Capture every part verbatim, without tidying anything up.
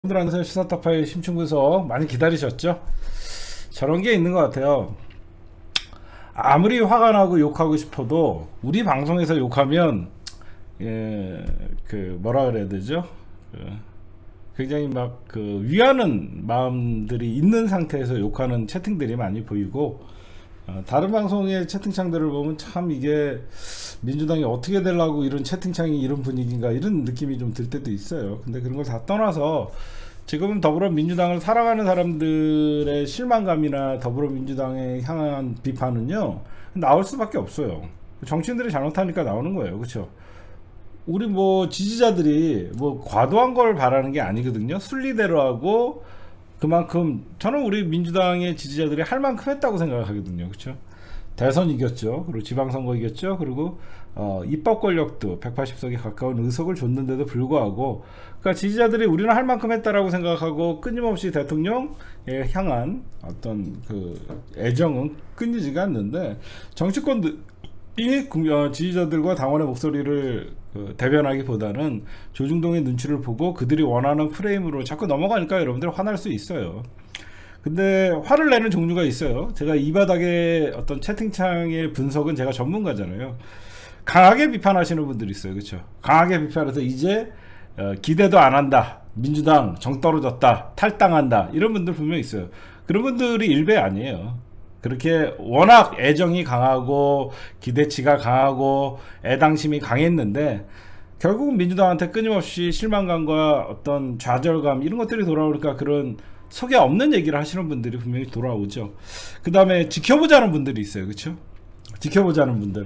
여러분들한테 시사타파의 심층분석 많이 기다리셨죠? 저런 게 있는 것 같아요. 아무리 화가 나고 욕하고 싶어도 우리 방송에서 욕하면 예, 그 뭐라 그래야 되죠? 그 굉장히 막 그 위하는 마음들이 있는 상태에서 욕하는 채팅들이 많이 보이고, 어, 다른 방송의 채팅창들을 보면 참 이게 민주당이 어떻게 되려고 이런 채팅창이 이런 분위기인가 이런 느낌이 좀 들 때도 있어요. 근데 그런 걸 다 떠나서 지금 더불어민주당을 사랑하는 사람들의 실망감이나 더불어민주당에 향한 비판은요 나올 수밖에 없어요. 정치인들이 잘못하니까 나오는 거예요. 그렇죠? 우리 뭐 지지자들이 뭐 과도한 걸 바라는 게 아니거든요. 순리대로 하고 그만큼 저는 우리 민주당의 지지자들이 할 만큼 했다고 생각하거든요. 그렇죠? 대선 이겼죠. 그리고 지방선거 이겼죠. 그리고 어, 입법 권력도 백팔십 석에 가까운 의석을 줬는데도 불구하고, 그러니까 지지자들이 우리는 할 만큼 했다라고 생각하고 끊임없이 대통령에 향한 어떤 그 애정은 끊이지가 않는데, 정치권들이 지지자들과 당원의 목소리를 그 대변하기보다는 조중동의 눈치를 보고 그들이 원하는 프레임으로 자꾸 넘어가니까 여러분들 화날 수 있어요. 근데 화를 내는 종류가 있어요. 제가 이 바닥의 어떤 채팅창의 분석은 제가 전문가잖아요. 강하게 비판하시는 분들이 있어요. 그렇죠? 강하게 비판해서 이제 어, 기대도 안 한다, 민주당 정 떨어졌다, 탈당한다, 이런 분들 분명히 있어요. 그런 분들이 일배 아니에요. 그렇게 워낙 애정이 강하고 기대치가 강하고 애당심이 강했는데 결국은 민주당한테 끊임없이 실망감과 어떤 좌절감 이런 것들이 돌아오니까 그런 속에 없는 얘기를 하시는 분들이 분명히 돌아오죠. 그 다음에 지켜보자는 분들이 있어요. 그렇죠? 지켜보자는 분들,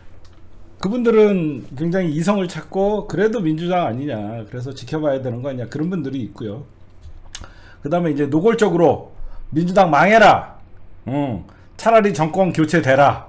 그분들은 굉장히 이성을 찾고 그래도 민주당 아니냐, 그래서 지켜봐야 되는 거 아니냐, 그런 분들이 있고요. 그 다음에 이제 노골적으로 민주당 망해라, 응, 차라리 정권 교체되라,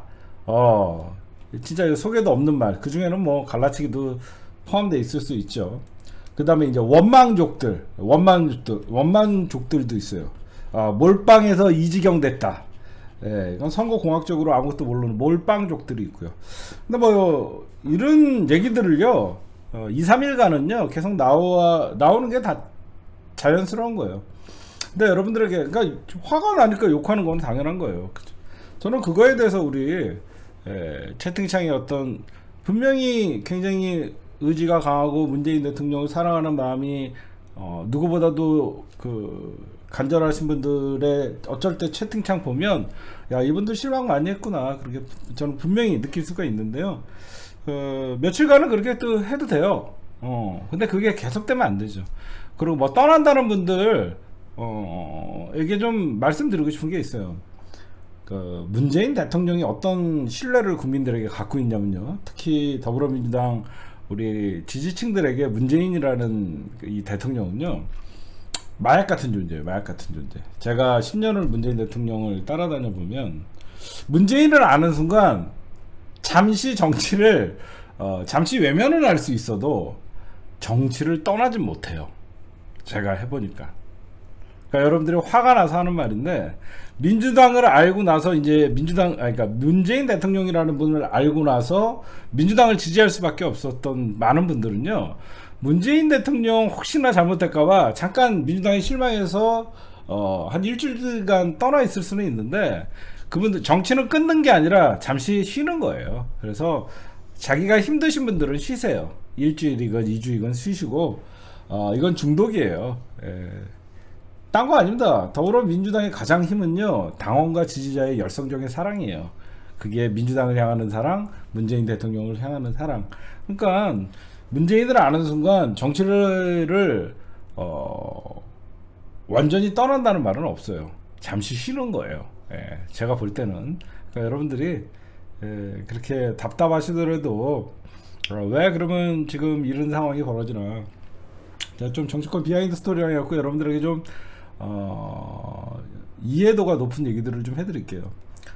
어 진짜 속에도 없는 말, 그 중에는 뭐 갈라치기도 포함되어 있을 수 있죠. 그 다음에 이제 원망족들, 원망족들, 원망족들도 있어요. 아, 몰빵에서 이지경 됐다. 예, 이건 선거공학적으로 아무것도 모르는 몰빵족들이 있고요. 근데 뭐, 이런 얘기들을요, 어, 이, 삼 일간은요, 계속 나와, 나오는 게 다 자연스러운 거예요. 근데 여러분들에게, 그러니까 화가 나니까 욕하는 건 당연한 거예요. 저는 그거에 대해서 우리, 예, 채팅창에 어떤, 분명히 굉장히 의지가 강하고 문재인 대통령을 사랑하는 마음이 어, 누구보다도 그 간절하신 분들의 어쩔 때 채팅창 보면 야, 이분들 실망 많이 했구나, 그렇게 저는 분명히 느낄 수가 있는데요. 어, 며칠간은 그렇게 또 해도 돼요. 어, 근데 그게 계속되면 안 되죠. 그리고 뭐 떠난다는 분들 어, 에게 좀 말씀드리고 싶은 게 있어요. 그 문재인 대통령이 어떤 신뢰를 국민들에게 갖고 있냐면요, 특히 더불어민주당 우리 지지층들에게 문재인이라는 이 대통령은요 마약 같은 존재예요. 마약 같은 존재. 제가 십 년을 문재인 대통령을 따라다녀 보면 문재인을 아는 순간 잠시 정치를 어, 잠시 외면을 할 수 있어도 정치를 떠나진 못해요. 제가 해보니까. 그러니까 여러분들이 화가 나서 하는 말인데, 민주당을 알고 나서 이제 민주당, 아니 그러니까 문재인 대통령이라는 분을 알고 나서 민주당을 지지할 수밖에 없었던 많은 분들은요, 문재인 대통령 혹시나 잘못될까봐 잠깐 민주당이 실망해서 어, 한 일주일간 떠나 있을 수는 있는데, 그분들 정치는 끊는 게 아니라 잠시 쉬는 거예요. 그래서 자기가 힘드신 분들은 쉬세요. 일주일이건 이주이건 쉬시고, 어, 이건 중독이에요. 예. 딴 거 아닙니다. 더불어민주당의 가장 힘은요, 당원과 지지자의 열성적인 사랑이에요. 그게 민주당을 향하는 사랑, 문재인 대통령을 향하는 사랑. 그러니까 문재인을 아는 순간 정치를 어, 완전히 떠난다는 말은 없어요. 잠시 쉬는 거예요. 예, 제가 볼 때는. 그러니까 여러분들이 예, 그렇게 답답하시더라도 어, 왜 그러면 지금 이런 상황이 벌어지나, 제가 좀 정치권 비하인드 스토리를 해갖고 여러분들에게 좀 어, 이해도가 높은 얘기들을 좀 해드릴게요.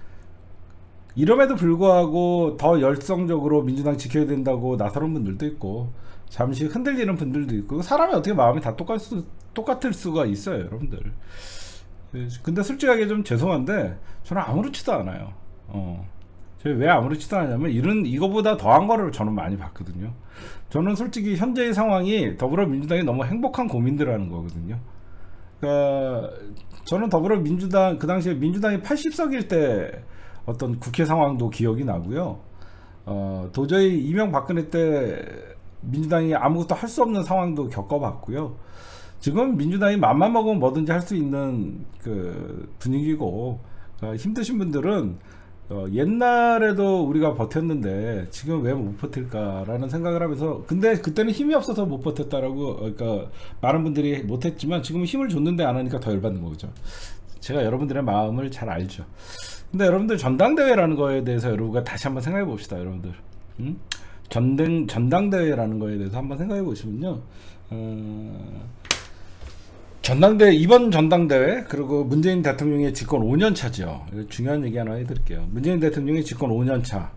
이럼에도 불구하고 더 열성적으로 민주당 지켜야 된다고 나서는 분들도 있고, 잠시 흔들리는 분들도 있고, 사람이 어떻게 마음이 다 똑같, 똑같을 수가 있어요, 여러분들. 근데 솔직하게 좀 죄송한데 저는 아무렇지도 않아요. 어. 저희 왜 아무렇지도 않냐면 이런 이거보다 더한 거를 저는 많이 봤거든요. 저는 솔직히 현재의 상황이 더불어민주당이 너무 행복한 고민들하는 거거든요. 그러니까 저는 더불어민주당 그 당시에 민주당이 팔십 석일 때 어떤 국회 상황도 기억이 나고요. 어, 도저히 이명박근혜 때 민주당이 아무것도 할 수 없는 상황도 겪어봤고요. 지금 민주당이 맘만 먹으면 뭐든지 할 수 있는 그 분위기고, 그러니까 힘드신 분들은 어, 옛날에도 우리가 버텼는데 지금 왜 못 버틸까라는 생각을 하면서, 근데 그때는 힘이 없어서 못 버텼다라고, 그러니까 많은 분들이 못했지만 지금은 힘을 줬는데 안 하니까 더 열받는 거죠. 제가 여러분들의 마음을 잘 알죠. 근데 여러분들 전당대회라는 거에 대해서 여러분과 다시 한번 생각해 봅시다. 여러분들 음? 전당, 전당대회라는 거에 대해서 한번 생각해 보시면요, 어... 전당대회, 이번 전당대회, 그리고 문재인 대통령의 집권 오 년 차죠. 중요한 얘기 하나 해드릴게요. 문재인 대통령의 집권 오 년 차,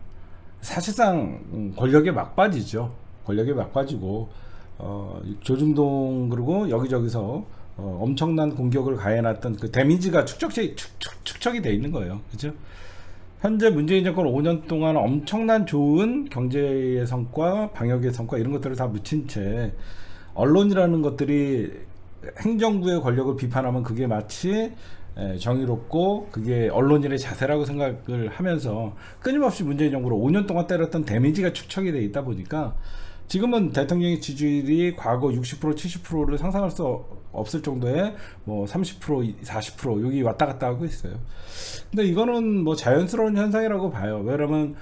사실상 권력의 막바지죠. 권력의 막바지고, 어, 조중동 그리고 여기저기서 어, 엄청난 공격을 가해놨던 그 데미지가 축적이, 축적, 축적이 돼 있는 거예요. 그죠? 현재 문재인 정권 오 년 동안 엄청난 좋은 경제의 성과, 방역의 성과, 이런 것들을 다 묻힌 채 언론이라는 것들이 행정부의 권력을 비판하면 그게 마치 정의롭고 그게 언론인의 자세라고 생각을 하면서 끊임없이 문재인 정부를 오 년 동안 때렸던 데미지가 축적이 돼 있다 보니까 지금은 대통령의 지지율이 과거 육십 퍼센트 칠십 퍼센트를 상상할 수 없을 정도의 뭐 삼십 퍼센트 사십 퍼센트 여기 왔다 갔다 하고 있어요. 근데 이거는 뭐 자연스러운 현상이라고 봐요. 왜냐면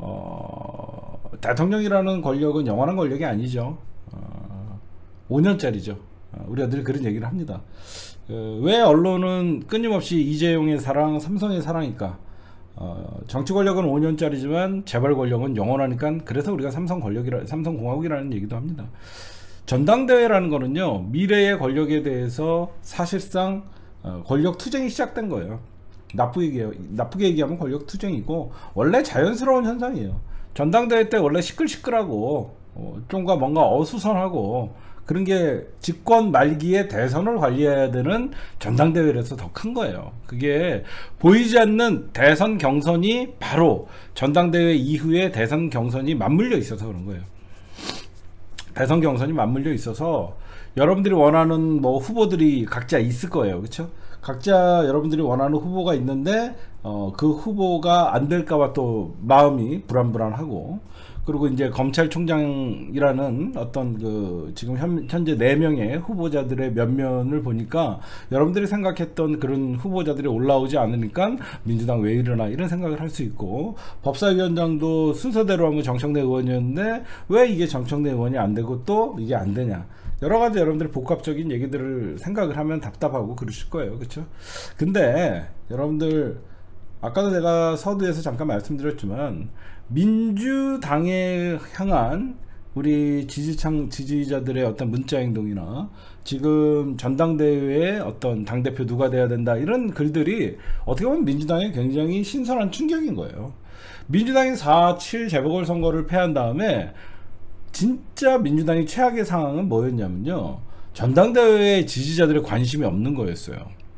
어, 대통령이라는 권력은 영원한 권력이 아니죠. 어, 오 년짜리죠. 우리가 늘 그런 얘기를 합니다. 어, 왜 언론은 끊임없이 이재용의 사랑, 삼성의 사랑일까? 어, 정치 권력은 오 년짜리지만 재벌 권력은 영원하니까, 그래서 우리가 삼성 권력이라, 삼성공화국이라는 얘기도 합니다. 전당대회라는 거는요, 미래의 권력에 대해서 사실상 어, 권력 투쟁이 시작된 거예요. 나쁘게, 나쁘게 얘기하면 권력 투쟁이고, 원래 자연스러운 현상이에요. 전당대회 때 원래 시끌시끌하고 어, 좀가 뭔가 어수선하고 그런 게 집권 말기에 대선을 관리해야 되는 전당대회라서 더 큰 거예요. 그게 보이지 않는 대선 경선이 바로 전당대회 이후에 대선 경선이 맞물려 있어서 그런 거예요. 대선 경선이 맞물려 있어서 여러분들이 원하는 뭐 후보들이 각자 있을 거예요. 그렇죠? 각자 여러분들이 원하는 후보가 있는데 어, 그 후보가 안 될까봐 또 마음이 불안불안하고, 그리고 이제 검찰총장이라는 어떤 그 지금 현, 현재 네 명의 후보자들의 면면을 보니까 여러분들이 생각했던 그런 후보자들이 올라오지 않으니까 민주당 왜 이러나 이런 생각을 할 수 있고, 법사위원장도 순서대로 하면 정청래 의원이었는데 왜 이게 정청래 의원이 안 되고 또 이게 안 되냐, 여러 가지 여러분들이 복합적인 얘기들을 생각을 하면 답답하고 그러실 거예요. 그렇죠? 근데 여러분들 아까도 내가 서두에서 잠깐 말씀드렸지만 민주당에 향한 우리 지지창 지지자들의 어떤 문자 행동이나 지금 전당대회에 어떤 당대표 누가 돼야 된다 이런 글들이 어떻게 보면 민주당에 굉장히 신선한 충격인 거예요. 민주당이 사 칠 재보궐선거를 패한 다음에 진짜 민주당이 최악의 상황은 뭐였냐면요, 전당대회에 지지자들의 관심이 없는 거였어요.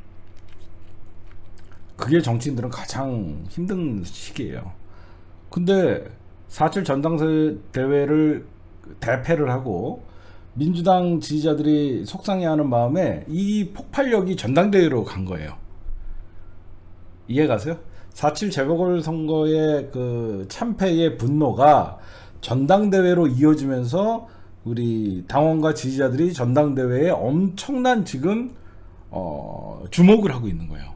그게 정치인들은 가장 힘든 시기예요. 근데 사 칠 전당대회를 대패를 하고 민주당 지지자들이 속상해하는 마음에 이 폭발력이 전당대회로 간 거예요. 이해 가세요? 사 칠 재보궐선거의 그 참패의 분노가 전당대회로 이어지면서 우리 당원과 지지자들이 전당대회에 엄청난 지금 어, 주목을 하고 있는 거예요.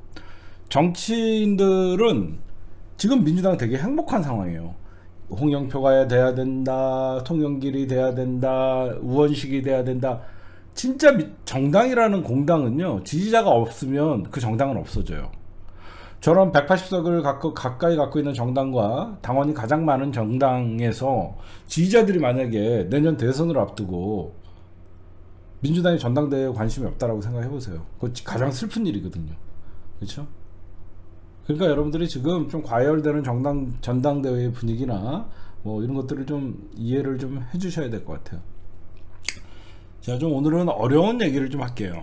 정치인들은 지금 민주당 되게 행복한 상황이에요. 홍영표가 돼야 된다, 통영길이 돼야 된다, 우원식이 돼야 된다. 진짜 정당이라는 공당은요, 지지자가 없으면 그 정당은 없어져요. 저런 백팔십 석을 갖고, 가까이 갖고 있는 정당과 당원이 가장 많은 정당에서 지지자들이 만약에 내년 대선을 앞두고 민주당이 전당대회에 관심이 없다라고 생각해 보세요. 그거 가장 슬픈 일이거든요. 그렇죠? 그러니까 여러분들이 지금 좀 과열되는 정당 전당대회 분위기나 뭐 이런 것들을 좀 이해를 좀 해주셔야 될 것 같아요. 자, 좀 오늘은 어려운 얘기를 좀 할게요.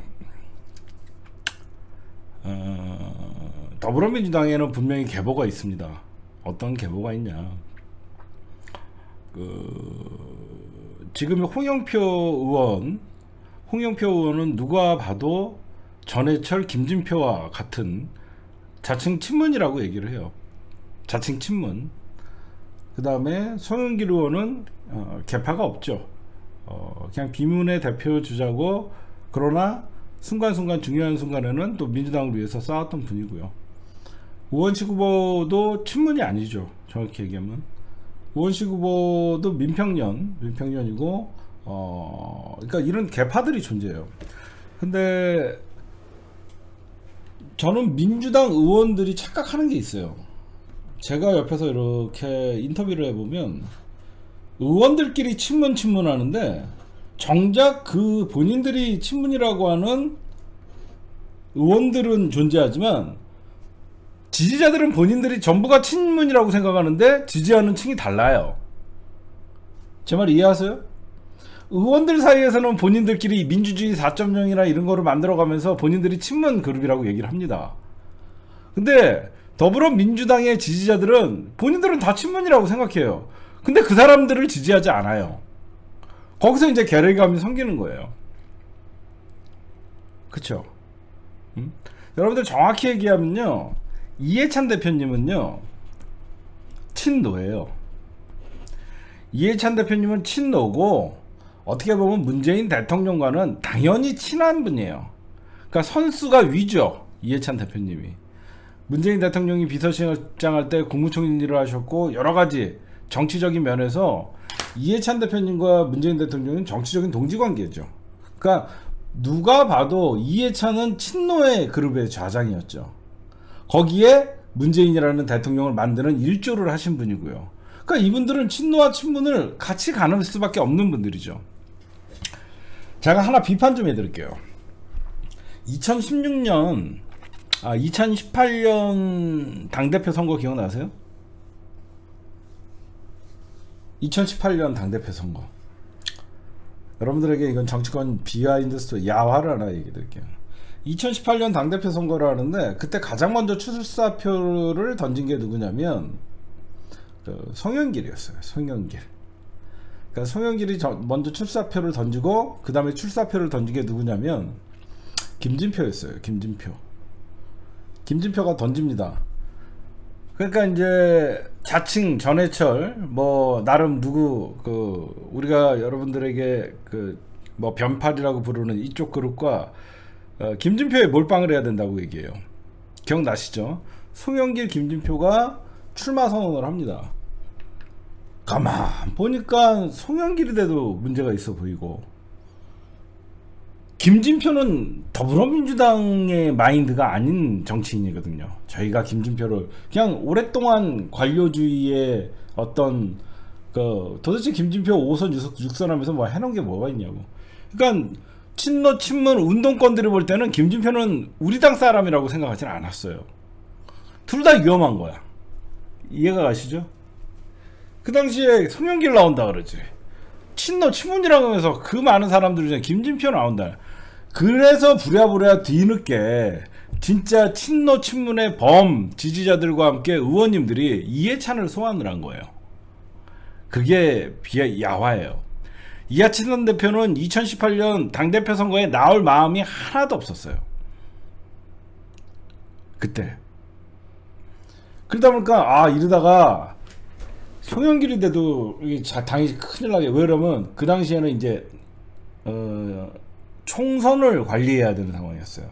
어, 더불어민주당에는 분명히 계보가 있습니다. 어떤 계보가 있냐. 그 지금 홍영표 의원, 홍영표 의원은 누가 봐도 전해철, 김진표와 같은 자칭 친문이라고 얘기를 해요. 자칭 친문. 그 다음에 송영길 의원은 어, 개파가 없죠. 어, 그냥 비문의 대표 주자고, 그러나 순간순간 중요한 순간에는 또 민주당을 위해서 싸웠던 분이고요. 우원식 후보도 친문이 아니죠. 정확히 얘기하면 우원식 후보도 민평년 민평년이고 어 그러니까 이런 개파들이 존재해요. 근데 저는 민주당 의원들이 착각하는 게 있어요. 제가 옆에서 이렇게 인터뷰를 해보면 의원들끼리 친문 친문 하는데, 정작 그 본인들이 친문이라고 하는 의원들은 존재하지만 지지자들은 본인들이 전부가 친문이라고 생각하는데 지지하는 층이 달라요. 제 말 이해하세요? 의원들 사이에서는 본인들끼리 민주주의 사 점 영이나 이런 거를 만들어가면서 본인들이 친문 그룹이라고 얘기를 합니다. 근데 더불어민주당의 지지자들은 본인들은 다 친문이라고 생각해요. 근데 그 사람들을 지지하지 않아요. 거기서 이제 괴리감이 생기는 거예요. 그쵸? 음? 여러분들 정확히 얘기하면요, 이해찬 대표님은요 친노예요. 이해찬 대표님은 친노고, 어떻게 보면 문재인 대통령과는 당연히 친한 분이에요. 그러니까 선수가 위죠. 이해찬 대표님이 문재인 대통령이 비서실장 할 때 국무총리 일을 하셨고, 여러가지 정치적인 면에서 이해찬 대표님과 문재인 대통령은 정치적인 동지관계죠. 그러니까 누가 봐도 이해찬은 친노의 그룹의 좌장이었죠. 거기에 문재인이라는 대통령을 만드는 일조를 하신 분이고요. 그러니까 이분들은 친노와 친문을 같이 가는 수밖에 없는 분들이죠. 제가 하나 비판 좀 해드릴게요. 이천십육 년 아 이천십팔 년 당대표 선거 기억나세요? 이천십팔 년 당대표 선거. 여러분들에게 이건 정치권 비하인드 스토리, 야화를 하나 얘기 드릴게요. 이천십팔 년 당대표 선거를 하는데, 그때 가장 먼저 출사표를 던진 게 누구냐면 그 송영길이었어요. 송영길. 그러니까 송영길이 저, 먼저 출사표를 던지고, 그 다음에 출사표를 던진 게 누구냐면 김진표였어요. 김진표. 김진표가 던집니다. 그러니까 이제 자칭 전해철, 뭐 나름 누구 그 우리가 여러분들에게 그 뭐 변팔이라고 부르는 이쪽 그룹과 어, 김진표에 몰빵을 해야 된다고 얘기해요. 기억나시죠? 송영길, 김진표가 출마 선언을 합니다. 가만 보니까 송영길이 돼도 문제가 있어 보이고, 김진표는 더불어민주당의 마인드가 아닌 정치인이거든요. 저희가 김진표를 그냥 오랫동안 관료주의의 어떤 그 도대체 김진표 오선 육선 하면서 뭐 해놓은 게 뭐가 있냐고. 그러니까 친노 친문 운동권들이 볼 때는 김진표는 우리 당 사람이라고 생각하지는 않았어요. 둘 다 위험한 거야. 이해가 가시죠? 그 당시에 송영길 나온다 그러지, 친노 친문이라고 하면서 그 많은 사람들 중에 김진표 나온다. 그래서 부랴부랴 뒤늦게 진짜 친노 친문의 범 지지자들과 함께 의원님들이 이해찬을 소환을 한 거예요. 그게 비하 야화예요. 이해찬 대표는 이천십팔 년 당대표 선거에 나올 마음이 하나도 없었어요. 그때. 그러다 보니까 아 이러다가 송영길이 돼도 당이 큰일 나게. 왜 그러면 그 당시에는 이제 어, 총선을 관리해야 되는 상황이었어요.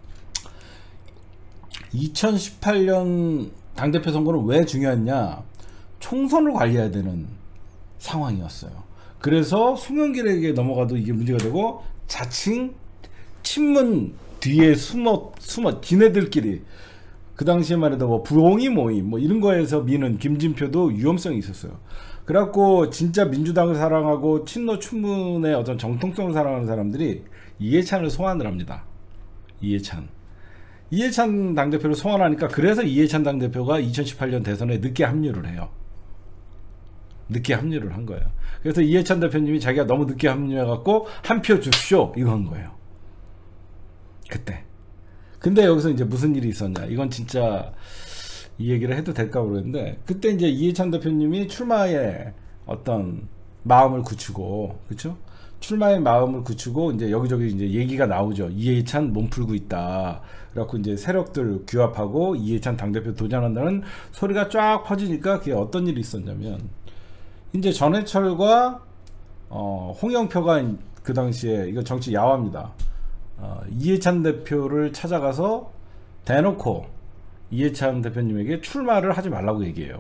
이천십팔 년 당대표 선거는 왜 중요했냐? 총선을 관리해야 되는 상황이었어요. 그래서 송영길에게 넘어가도 이게 문제가 되고, 자칭 친문 뒤에 숨어 숨어 지네들끼리 그 당시에만 해도 뭐 부엉이 모임 뭐 이런 거에서 미는 김진표도 위험성이 있었어요. 그래갖고 진짜 민주당을 사랑하고 친노 친문의 어떤 정통성을 사랑하는 사람들이 이해찬을 소환을 합니다. 이해찬. 이해찬 당대표를 소환하니까, 그래서 이해찬 당대표가 이천십팔 년 대선에 늦게 합류를 해요. 늦게 합류를 한 거예요. 그래서 이해찬 대표님이 자기가 너무 늦게 합류해갖고 한 표 줍쇼 이거 한 거예요. 그때. 근데 여기서 이제 무슨 일이 있었냐. 이건 진짜 이 얘기를 해도 될까 모르겠는데, 그때 이제 이해찬 대표님이 출마에 어떤 마음을 굳히고, 그쵸? 출마의 마음을 굳히고 이제 여기저기 이제 얘기가 나오죠. 이해찬 몸 풀고 있다. 그래갖고 이제 세력들 규합하고 이해찬 당대표 도전한다는 소리가 쫙 퍼지니까 그게 어떤 일이 있었냐면, 이제 전해철과 어, 홍영표가 그 당시에, 이거 정치 야화입니다. 어, 이해찬 대표를 찾아가서 대놓고 이해찬 대표님에게 출마를 하지 말라고 얘기해요.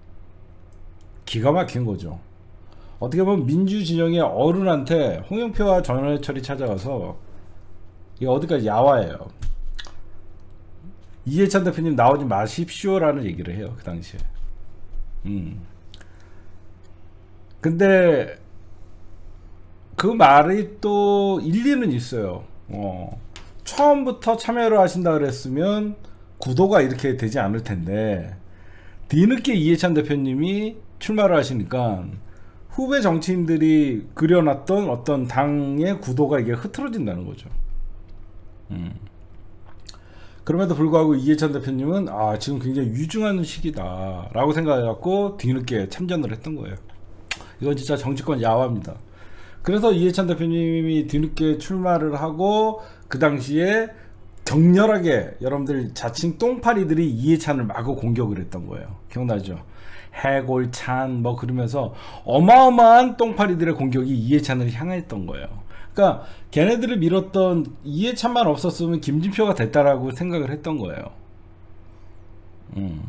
기가 막힌 거죠. 어떻게 보면 민주진영의 어른한테 홍영표와 전해철이 찾아가서, 이게 어디까지 야화예요. 이해찬 대표님 나오지 마십시오 라는 얘기를 해요, 그 당시에. 음. 근데 그 말이 또 일리는 있어요. 어. 처음부터 참여를 하신다 그랬으면 구도가 이렇게 되지 않을 텐데, 뒤늦게 이해찬 대표님이 출마를 하시니까 후배 정치인들이 그려놨던 어떤 당의 구도가 이게 흐트러진다는 거죠. 음. 그럼에도 불구하고 이해찬 대표님은 아, 지금 굉장히 유중한 시기다 라고 생각해갖고 뒤늦게 참전을 했던 거예요. 이건 진짜 정치권 야화입니다. 그래서 이해찬 대표님이 뒤늦게 출마를 하고, 그 당시에 격렬하게 여러분들 자칭 똥파리들이 이해찬을 마구 공격을 했던 거예요. 기억나죠? 해골찬 뭐 그러면서 어마어마한 똥파리들의 공격이 이해찬을 향했던 거예요. 그러니까 걔네들을 밀었던 이해찬만 없었으면 김진표가 됐다라고 생각을 했던 거예요. 음.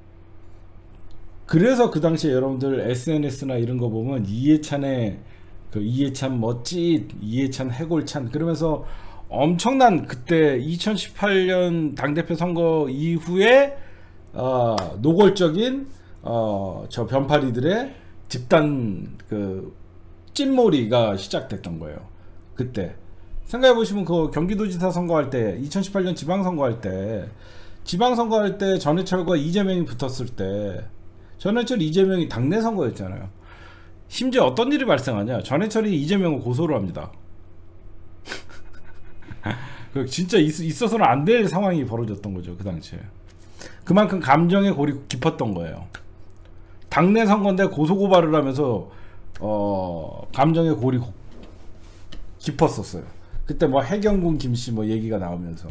그래서 그 당시에 여러분들 에스엔에스나 이런 거 보면 이해찬의 그 이해찬 멋짓, 이해찬 해골찬 그러면서 엄청난, 그때 이천십팔 년 당대표 선거 이후에 어, 노골적인 어, 저 변파리들의 집단 그 찐몰이가 시작됐던 거예요. 그때 생각해보시면 그 경기도지사 선거할 때, 이천십팔 년 지방선거할 때, 지방선거할 때 전해철과 이재명이 붙었을 때 전해철 이재명이 당내 선거였잖아요. 심지어 어떤 일이 발생하냐, 전해철이 이재명을 고소를 합니다. 진짜 있, 있어서는 안 될 상황이 벌어졌던 거죠, 그 당시에. 그만큼 감정의 골이 깊었던 거예요. 당내 선거인데 고소고발을 하면서 어, 감정의 골이 고, 깊었었어요. 그때 뭐 해경군 김씨 뭐 얘기가 나오면서,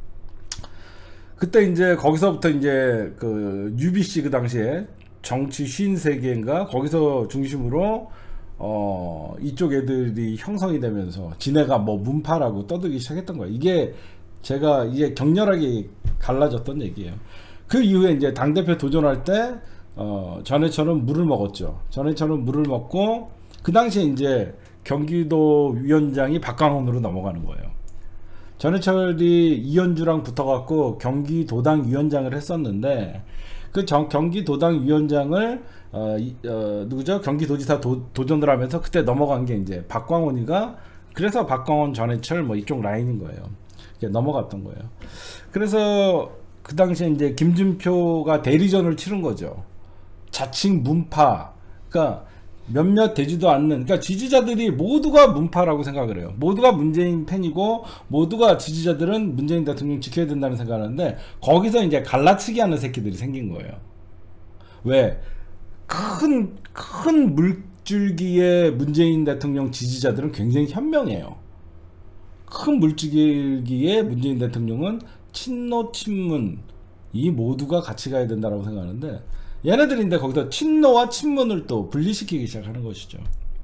그때 이제 거기서부터 이제 그 유비씨 그 당시에 정치 쉰 세계인가 거기서 중심으로 어 이쪽 애들이 형성이 되면서 지네가 뭐 문파라고 떠들기 시작했던 거예요. 이게 제가 이게 격렬하게 갈라졌던 얘기예요. 그 이후에 이제 당대표 도전할 때 어 전해철은 물을 먹었죠. 전해철은 물을 먹고 그 당시에 이제 경기도 위원장이 박광원으로 넘어가는 거예요. 전해철이 이현주랑 붙어갖고 경기도당 위원장을 했었는데, 그 정, 경기도당 위원장을 어, 이, 어, 누구죠? 경기도지사 도, 도전을 하면서 그때 넘어간 게 이제 박광원이가, 그래서 박광원 전해철 뭐 이쪽 라인인 거예요. 넘어갔던 거예요. 그래서 그 당시에 이제 김진표가 대리전을 치른 거죠. 자칭 문파, 그러니까 몇몇 되지도 않는, 그러니까 지지자들이 모두가 문파라고 생각을 해요. 모두가 문재인 팬이고 모두가 지지자들은 문재인 대통령 지켜야 된다는 생각하는데, 거기서 이제 갈라치기 하는 새끼들이 생긴 거예요. 왜? 큰, 큰 물줄기의 문재인 대통령 지지자들은 굉장히 현명해요. 큰 물줄기의 문재인 대통령은 친노 친문 이 모두가 같이 가야 된다고 생각하는데, 얘네들인데 거기서 친노와 친문을 또 분리시키기 시작하는 것이죠.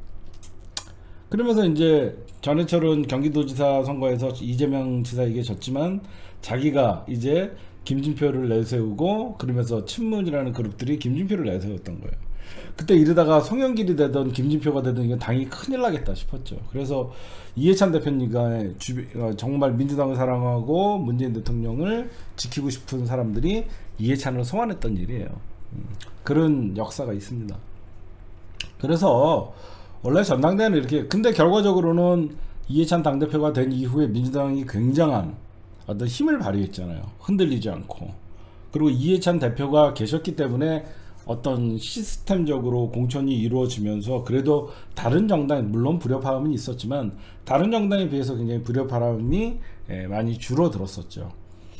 그러면서 이제 전해철은 경기도지사 선거에서 이재명 지사에게 졌지만 자기가 이제 김진표를 내세우고, 그러면서 친문이라는 그룹들이 김진표를 내세웠던 거예요. 그때 이러다가 송영길이 되던 김진표가 되던 이건 당이 큰일 나겠다 싶었죠. 그래서 이해찬 대표님과 정말 민주당을 사랑하고 문재인 대통령을 지키고 싶은 사람들이 이해찬을 소환했던 일이에요. 그런 역사가 있습니다. 그래서 원래 전당대회는 이렇게, 근데 결과적으로는 이해찬 당대표가 된 이후에 민주당이 굉장한 어떤 힘을 발휘했잖아요. 흔들리지 않고. 그리고 이해찬 대표가 계셨기 때문에 어떤 시스템적으로 공천이 이루어지면서 그래도 다른 정당이, 물론 불협화음은 있었지만 다른 정당에 비해서 굉장히 불협화음이 많이 줄어들었었죠.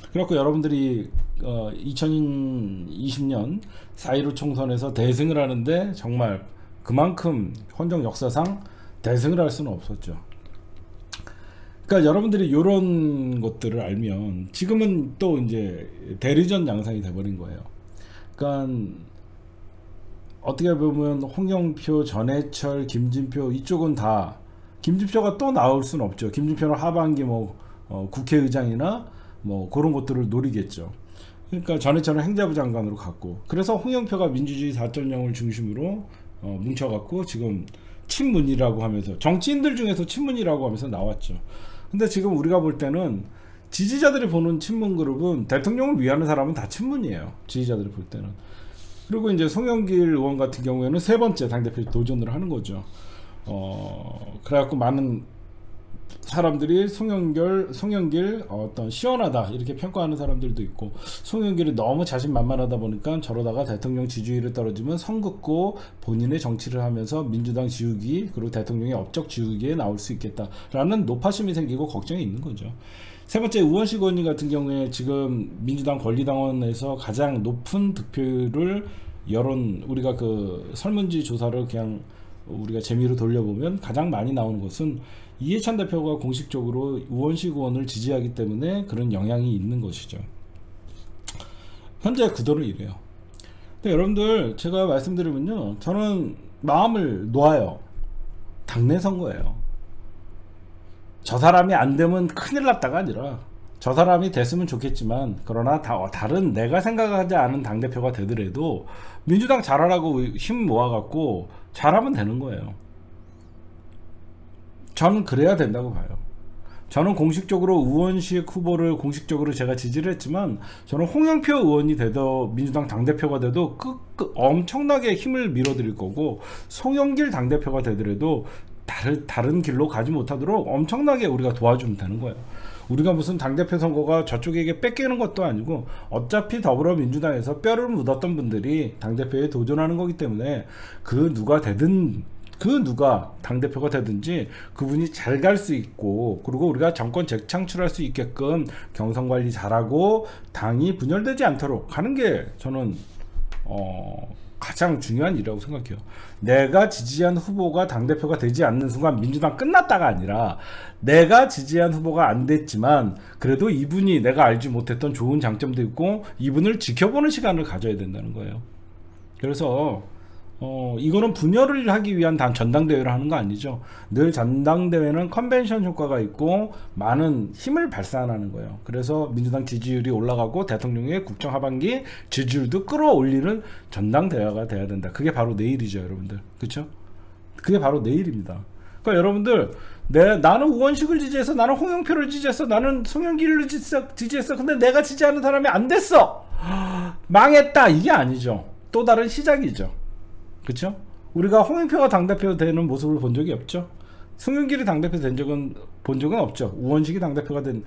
그래갖고 여러분들이 어, 이천이십 년 사 일오 총선에서 대승을 하는데 정말 그만큼 헌정 역사상 대승을 할 수는 없었죠. 그러니까 여러분들이 이런 것들을 알면 지금은 또 이제 대리전 양상이 돼버린 거예요. 그러니까 어떻게 보면 홍영표, 전해철, 김진표 이쪽은 다 김진표가 또 나올 수는 없죠. 김진표는 하반기 뭐 어, 국회의장이나 뭐 그런 것들을 노리겠죠. 그러니까 전해철은 행자부 장관으로 갔고, 그래서 홍영표가 민주주의 사 점 영을 중심으로 어, 뭉쳐갖고 지금 친문이라고 하면서 정치인들 중에서 친문이라고 하면서 나왔죠. 근데 지금 우리가 볼 때는 지지자들이 보는 친문 그룹은 대통령을 위하는 사람은 다 친문이에요. 지지자들이 볼 때는. 그리고 이제 송영길 의원 같은 경우에는 세 번째 당대표 도전을 하는 거죠. 어, 그래갖고 많은 사람들이 송영길, 송영길 어떤 시원하다 이렇게 평가하는 사람들도 있고, 송영길이 너무 자신만만하다 보니까 저러다가 대통령 지지율이 떨어지면 선긋고 본인의 정치를 하면서 민주당 지우기 그리고 대통령의 업적 지우기에 나올 수 있겠다라는 노파심이 생기고 걱정이 있는 거죠. 세 번째, 우원식 의원님 같은 경우에 지금 민주당 권리당원에서 가장 높은 득표율을 여론, 우리가 그 설문지 조사를 그냥 우리가 재미로 돌려보면 가장 많이 나오는 것은 이해찬 대표가 공식적으로 우원식 의원을 지지하기 때문에 그런 영향이 있는 것이죠. 현재 구도는 이래요. 근데 여러분들 제가 말씀드리면요, 저는 마음을 놓아요. 당내 선거예요. 저 사람이 안 되면 큰일 났다가 아니라 저 사람이 됐으면 좋겠지만, 그러나 다, 다른 내가 생각하지 않은 당대표가 되더라도 민주당 잘하라고 힘 모아갖고 잘하면 되는 거예요. 저는 그래야 된다고 봐요. 저는 공식적으로 우원식 후보를 공식적으로 제가 지지를 했지만, 저는 홍영표 의원이 돼도 민주당 당대표가 돼도 그, 그 엄청나게 힘을 밀어드릴 거고, 송영길 당대표가 되더라도 다른, 다른 길로 가지 못하도록 엄청나게 우리가 도와주면 되는 거예요. 우리가 무슨 당대표 선거가 저쪽에게 뺏기는 것도 아니고, 어차피 더불어민주당에서 뼈를 묻었던 분들이 당대표에 도전하는 거기 때문에 그 누가 되든 그 누가 당대표가 되든지 그분이 잘 갈 수 있고, 그리고 우리가 정권 재창출할 수 있게끔 경선관리 잘하고 당이 분열되지 않도록 하는 게 저는 어 가장 중요한 일이라고 생각해요. 내가 지지한 후보가 당대표가 되지 않는 순간 민주당 끝났다가 아니라, 내가 지지한 후보가 안 됐지만 그래도 이분이 내가 알지 못했던 좋은 장점도 있고 이분을 지켜보는 시간을 가져야 된다는 거예요. 그래서 어 이거는 분열을 하기 위한 단 전당대회를 하는 거 아니죠. 늘 전당대회는 컨벤션 효과가 있고 많은 힘을 발산하는 거예요. 그래서 민주당 지지율이 올라가고 대통령의 국정 하반기 지지율도 끌어올리는 전당대회가 돼야 된다. 그게 바로 내일이죠, 여러분들. 그렇죠? 그게 바로 내일입니다. 그러니까 여러분들, 내, 나는 우원식을 지지했어, 나는 홍영표를 지지했어, 나는 송영길을 지지했어, 지지했어. 근데 내가 지지하는 사람이 안 됐어, 망했다, 이게 아니죠. 또 다른 시작이죠. 그쵸? 우리가 홍영표가 당대표 되는 모습을 본 적이 없죠. 송영길이 당대표 된 적은 본 적은 없죠. 우원식이 당대표가 된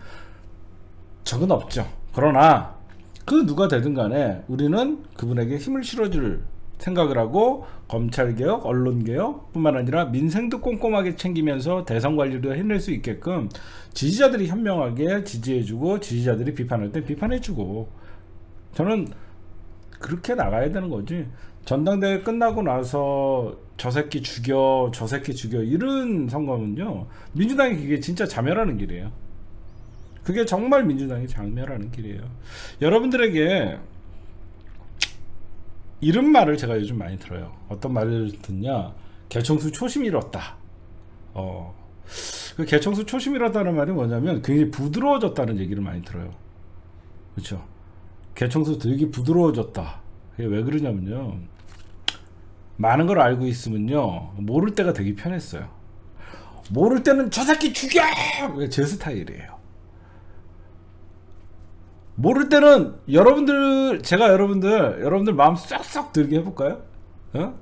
적은 없죠. 그러나 그 누가 되든 간에 우리는 그분에게 힘을 실어줄 생각을 하고, 검찰개혁, 언론개혁 뿐만 아니라 민생도 꼼꼼하게 챙기면서 대선관리도 해낼 수 있게끔 지지자들이 현명하게 지지해주고, 지지자들이 비판할 때 비판해주고, 저는 그렇게 나가야 되는 거지. 전당대회 끝나고 나서 저 새끼 죽여, 저 새끼 죽여, 이런 선거는요, 민주당이 그게 진짜 자멸하는 길이에요. 그게 정말 민주당이 자멸하는 길이에요. 여러분들에게 이런 말을 제가 요즘 많이 들어요. 어떤 말을 듣냐? 개청수 초심 잃었다. 어, 그 개청수 초심 잃었다는 말이 뭐냐면 굉장히 부드러워졌다는 얘기를 많이 들어요. 그렇죠? 개청수 되게 부드러워졌다. 그게 왜 그러냐면요, 많은 걸 알고 있으면요, 모를 때가 되게 편했어요. 모를 때는 저 새끼 죽여! 제 스타일이에요. 모를 때는 여러분들, 제가 여러분들 여러분들 마음 쏙쏙 들게 해볼까요? 어?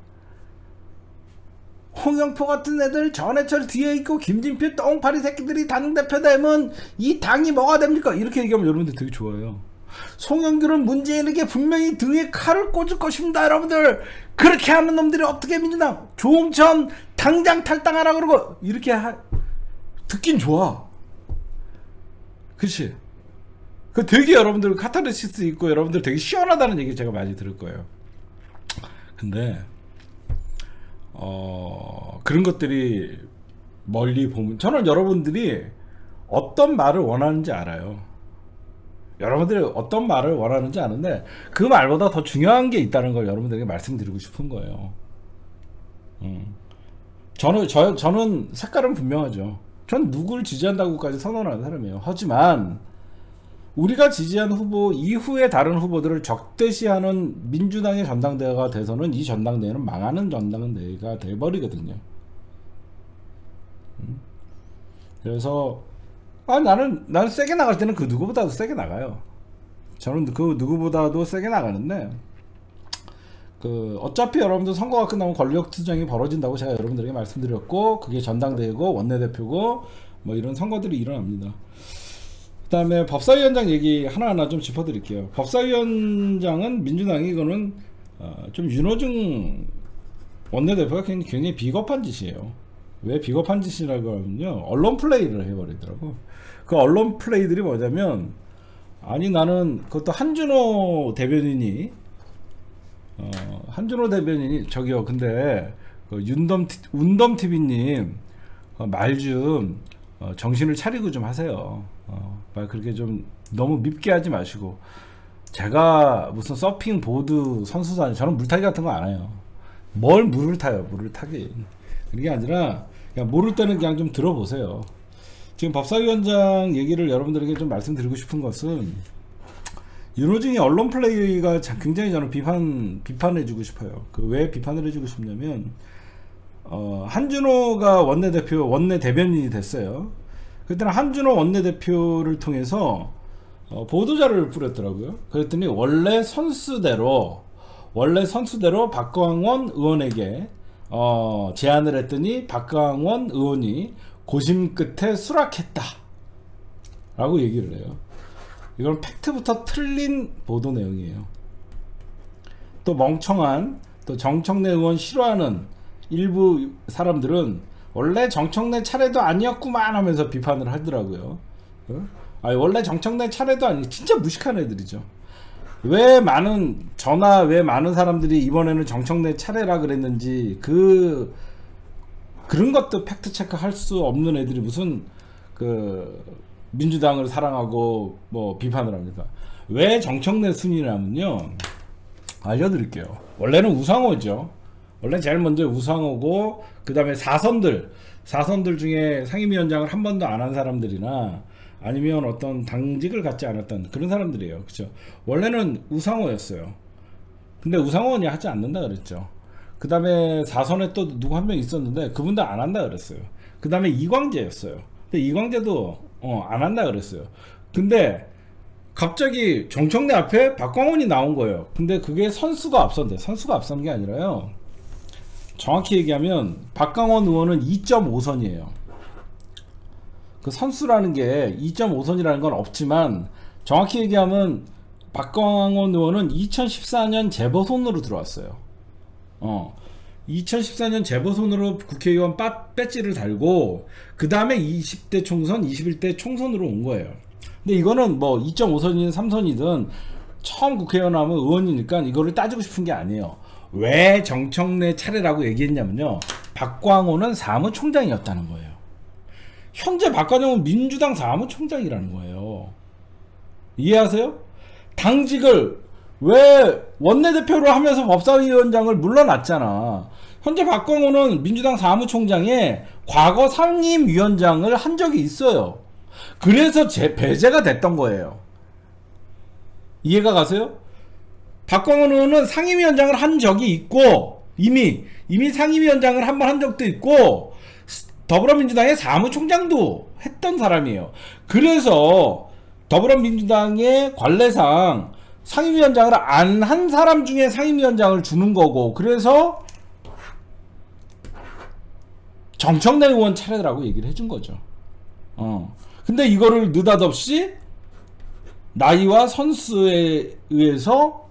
홍영표 같은 애들 전해철 뒤에 있고 김진표 똥파리 새끼들이 당대표 되면 이 당이 뭐가 됩니까? 이렇게 얘기하면 여러분들 되게 좋아요. 송영길은 문재인에게 분명히 등에 칼을 꽂을 것입니다. 여러분들, 그렇게 하는 놈들이 어떻게 민주당 조홍천 당장 탈당하라 그러고 이렇게 하, 듣긴 좋아. 그치? 그 되게 여러분들 카타르시스 있고 여러분들 되게 시원하다는 얘기 제가 많이 들을 거예요. 근데 어 그런 것들이 멀리 보면 저는 여러분들이 어떤 말을 원하는지 알아요. 여러분들이 어떤 말을 원하는지 아는데 그 말보다 더 중요한 게 있다는 걸 여러분들에게 말씀드리고 싶은 거예요. 음. 저는 저, 저는 색깔은 분명하죠. 전 누구를 지지한다고까지 선언하는 사람이에요. 하지만 우리가 지지한 후보 이후에 다른 후보들을 적대시하는 민주당의 전당대회가 돼서는 이 전당대회는 망하는 전당대회가 돼버리거든요. 음. 그래서 아 나는 나는 세게 나갈 때는 그 누구보다도 세게 나가요. 저는 그 누구보다도 세게 나가는데 그 어차피 여러분들 선거가 끝나면 권력투쟁이 벌어진다고 제가 여러분들에게 말씀드렸고 그게 전당대회고 원내대표고 뭐 이런 선거들이 일어납니다. 그 다음에 법사위원장 얘기 하나하나 좀 짚어드릴게요. 법사위원장은 민주당이 이거는 어 좀 윤호중 원내대표가 굉장히, 굉장히 비겁한 짓이에요. 왜 비겁한 짓이라고 하면요, 언론 플레이를 해버리더라고. 그 언론 플레이들이 뭐냐면, 아니 나는 그것도 한준호 대변인이 어 한준호 대변인이 저기요 근데 그 윤덤 운덤티비님 어, 말 좀 어, 정신을 차리고 좀 하세요. 어, 말 그렇게 좀 너무 밉게 하지 마시고. 제가 무슨 서핑 보드 선수도 아니고 저는 물타기 같은 거 안 해요. 뭘 물을 타요, 물을 타기. 그게 아니라 그냥 모를 때는 그냥 좀 들어보세요. 지금 법사위원장 얘기를 여러분들에게 좀 말씀드리고 싶은 것은 윤호중의 언론 플레이가 굉장히 저는 비판 비판해주고 싶어요. 그 왜 비판을 해주고 싶냐면 어, 한준호가 원내대표 원내 대변인이 됐어요. 그때는 한준호 원내대표를 통해서 어, 보도자료를 뿌렸더라고요. 그랬더니 원래 선수대로 원래 선수대로 박광원 의원에게 어, 제안을 했더니 박광원 의원이 고심 끝에 수락했다 라고 얘기를 해요. 이건 팩트부터 틀린 보도 내용이에요. 또 멍청한 또 정청래 의원 싫어하는 일부 사람들은 원래 정청래 차례도 아니었구만 하면서 비판을 하더라고요. 어? 아니, 원래 정청래 차례도 아니, 진짜 무식한 애들이죠. 왜 많은 저나 왜 많은 사람들이 이번에는 정청래 차례라 그랬는지 그 그런 것도 팩트 체크 할 수 없는 애들이 무슨 그 민주당을 사랑하고 뭐 비판을 합니까? 왜 정청래 순위냐면요, 알려드릴게요. 원래는 우상호죠. 원래 제일 먼저 우상호고 그 다음에 사선들 사선들 중에 상임위원장을 한 번도 안 한 사람들이나 아니면 어떤 당직을 갖지 않았던 그런 사람들이에요. 그쵸? 원래는 우상호였어요. 근데 우상호는 하지 않는다 그랬죠. 그 다음에 사선에 또 누구 한 명 있었는데 그분도 안 한다 그랬어요. 그 다음에 이광재였어요. 근데 이광재도 어, 안 한다 그랬어요. 근데 갑자기 정청래 앞에 박광원이 나온 거예요. 근데 그게 선수가 앞선대. 선수가 앞선 게 아니라요, 정확히 얘기하면 박광원 의원은 이 점 오 선이에요. 그 선수라는 게 이 점 오 선이라는 건 없지만 정확히 얘기하면 박광원 의원은 이천십사 년 재보선으로 들어왔어요. 어, 이천십사 년 재보선으로 국회의원 빠, 배지를 달고 그 다음에 이십 대 총선, 이십일 대 총선으로 온 거예요. 근데 이거는 뭐 이 점 오 선이든 삼 선이든 처음 국회의원 하면 의원이니까 이거를 따지고 싶은 게 아니에요. 왜 정청래 차례라고 얘기했냐면요, 박광호는 사무총장이었다는 거예요. 현재 박광호는 민주당 사무총장이라는 거예요. 이해하세요? 당직을 왜 원내대표로 하면서 법사위원장을 물러났잖아. 현재 박광호는 민주당 사무총장에 과거 상임위원장을 한 적이 있어요. 그래서 제 배제가 됐던 거예요. 이해가 가세요? 박광원 의원은 상임위원장을 한 적이 있고 이미 이미 상임위원장을 한 번 한 적도 있고 더불어민주당의 사무총장도 했던 사람이에요. 그래서 더불어민주당의 관례상 상임위원장을 안 한 사람 중에 상임위원장을 주는 거고, 그래서 정청래 의원 차례라고 얘기를 해준 거죠. 어. 근데 이거를 느닷없이 나이와 선수에 의해서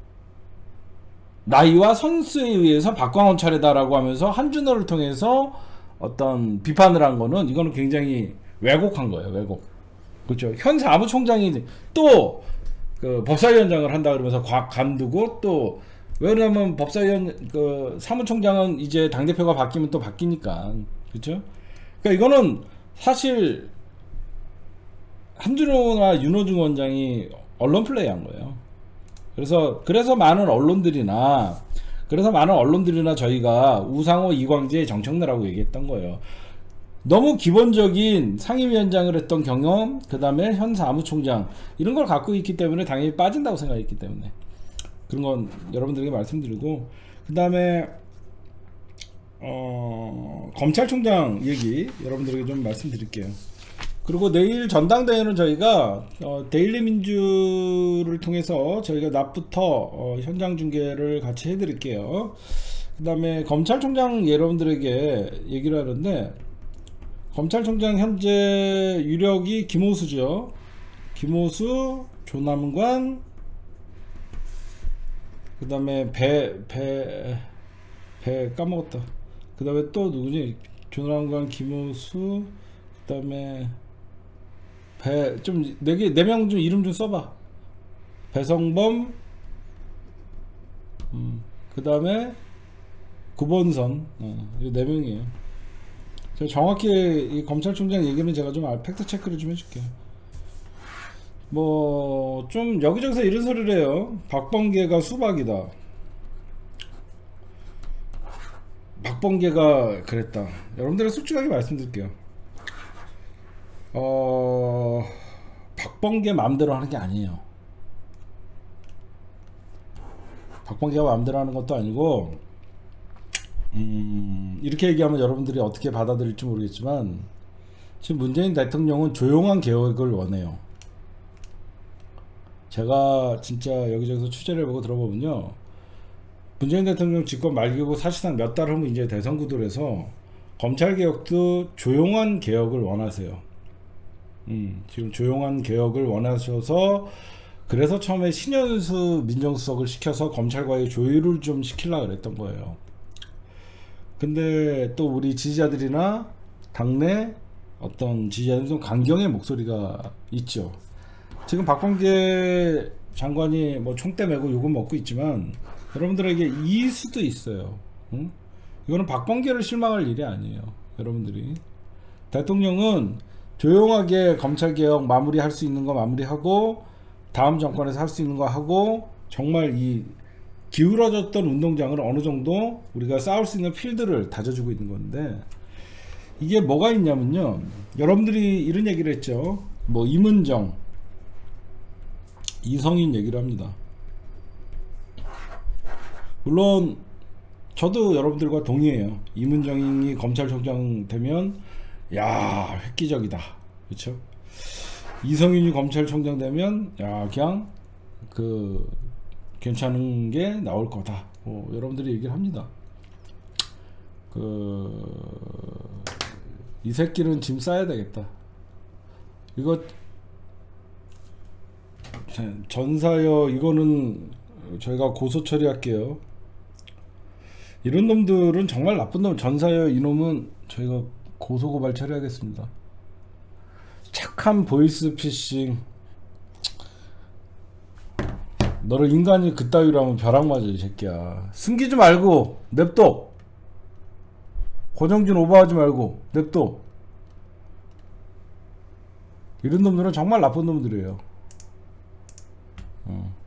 나이와 선수에 의해서 박광원 차례다라고 하면서 한준호를 통해서 어떤 비판을 한 거는, 이거는 굉장히 왜곡한 거예요. 왜곡. 그렇죠. 현 사무총장이 또 그 법사위원장을 한다 그러면서 과, 간두고 또 왜냐면 법사위원 그 사무총장은 이제 당 대표가 바뀌면 또 바뀌니까 그렇죠. 그러니까 이거는 사실 한준호나 윤호중 원장이 언론 플레이한 거예요. 그래서 그래서 많은 언론들이나 그래서 많은 언론들이나 저희가 우상호 이광재 정청래라고 얘기했던 거예요. 너무 기본적인 상임위원장을 했던 경험, 그 다음에 현 사무총장 이런 걸 갖고 있기 때문에 당연히 빠진다고 생각했기 때문에 그런 건 여러분들에게 말씀드리고, 그 다음에 어, 검찰총장 얘기 여러분들에게 좀 말씀드릴게요. 그리고 내일 전당대회는 저희가 어, 데일리민주를 통해서 저희가 낮부터 어, 현장 중계를 같이 해드릴게요. 그 다음에 검찰총장 여러분들에게 얘기를 하는데, 검찰총장 현재 유력이 김호수죠. 김호수, 조남관, 그 다음에 배, 배, 배 까먹었다. 그 다음에 또 누구지? 조남관, 김호수, 그 다음에 배, 좀, 네 개, 네 명 좀 이름 좀 써봐. 배성범, 음, 그 다음에 구본선, 어, 이 네 명이에요. 제가 정확히 이 검찰총장 얘기는 제가 좀 팩트 체크를 좀 해줄게요. 뭐 좀 여기저기서 이런 소리를 해요. 박범계가 수박이다. 박범계가 그랬다. 여러분들은 솔직하게 말씀드릴게요. 어, 박범계 마음대로 하는 게 아니에요. 박범계가 마음대로 하는 것도 아니고, 음, 이렇게 얘기하면 여러분들이 어떻게 받아들일지 모르겠지만 지금 문재인 대통령은 조용한 개혁을 원해요. 제가 진짜 여기저기서 취재를 해보고 들어보면요, 문재인 대통령 집권 말기고 사실상 몇 달 후면 이제 대선 구도라서 검찰개혁도 조용한 개혁을 원하세요. 음, 지금 조용한 개혁을 원하셔서 그래서 처음에 신현수 민정수석을 시켜서 검찰과의 조율을 좀 시키려고 그랬던 거예요. 근데 또 우리 지지자들이나 당내 어떤 지지자들 좀 강경의 목소리가 있죠. 지금 박범계 장관이 뭐 총대 메고 욕은 먹고 있지만 여러분들에게 이 수도 있어요. 응? 이거는 박범계를 실망할 일이 아니에요. 여러분들이 대통령은 조용하게 검찰개혁 마무리할 수 있는 거 마무리하고 다음 정권에서 할 수 있는 거 하고, 정말 이 기울어졌던 운동장을 어느 정도 우리가 싸울 수 있는 필드를 다져주고 있는 건데, 이게 뭐가 있냐면요, 여러분들이 이런 얘기를 했죠. 뭐 임은정, 이성인 얘기를 합니다. 물론 저도 여러분들과 동의해요. 임은정이 검찰총장 되면 야 획기적이다, 그렇죠? 이성윤이 검찰총장 되면 야 그냥 그 괜찮은 게 나올 거다. 뭐 여러분들이 얘기를 합니다. 그 이 새끼는 짐 싸야 되겠다. 이거 전사여, 이거는 저희가 고소 처리할게요. 이런 놈들은 정말 나쁜 놈. 전사여 이놈은 저희가 고소고발 처리하겠습니다. 착한 보이스피싱. 너를 인간이 그따위로 하면 벼락 맞아 이 새끼야. 숨기지 말고 냅둬. 고정진 오버하지 말고 냅둬. 이런 놈들은 정말 나쁜 놈들이에요. 어.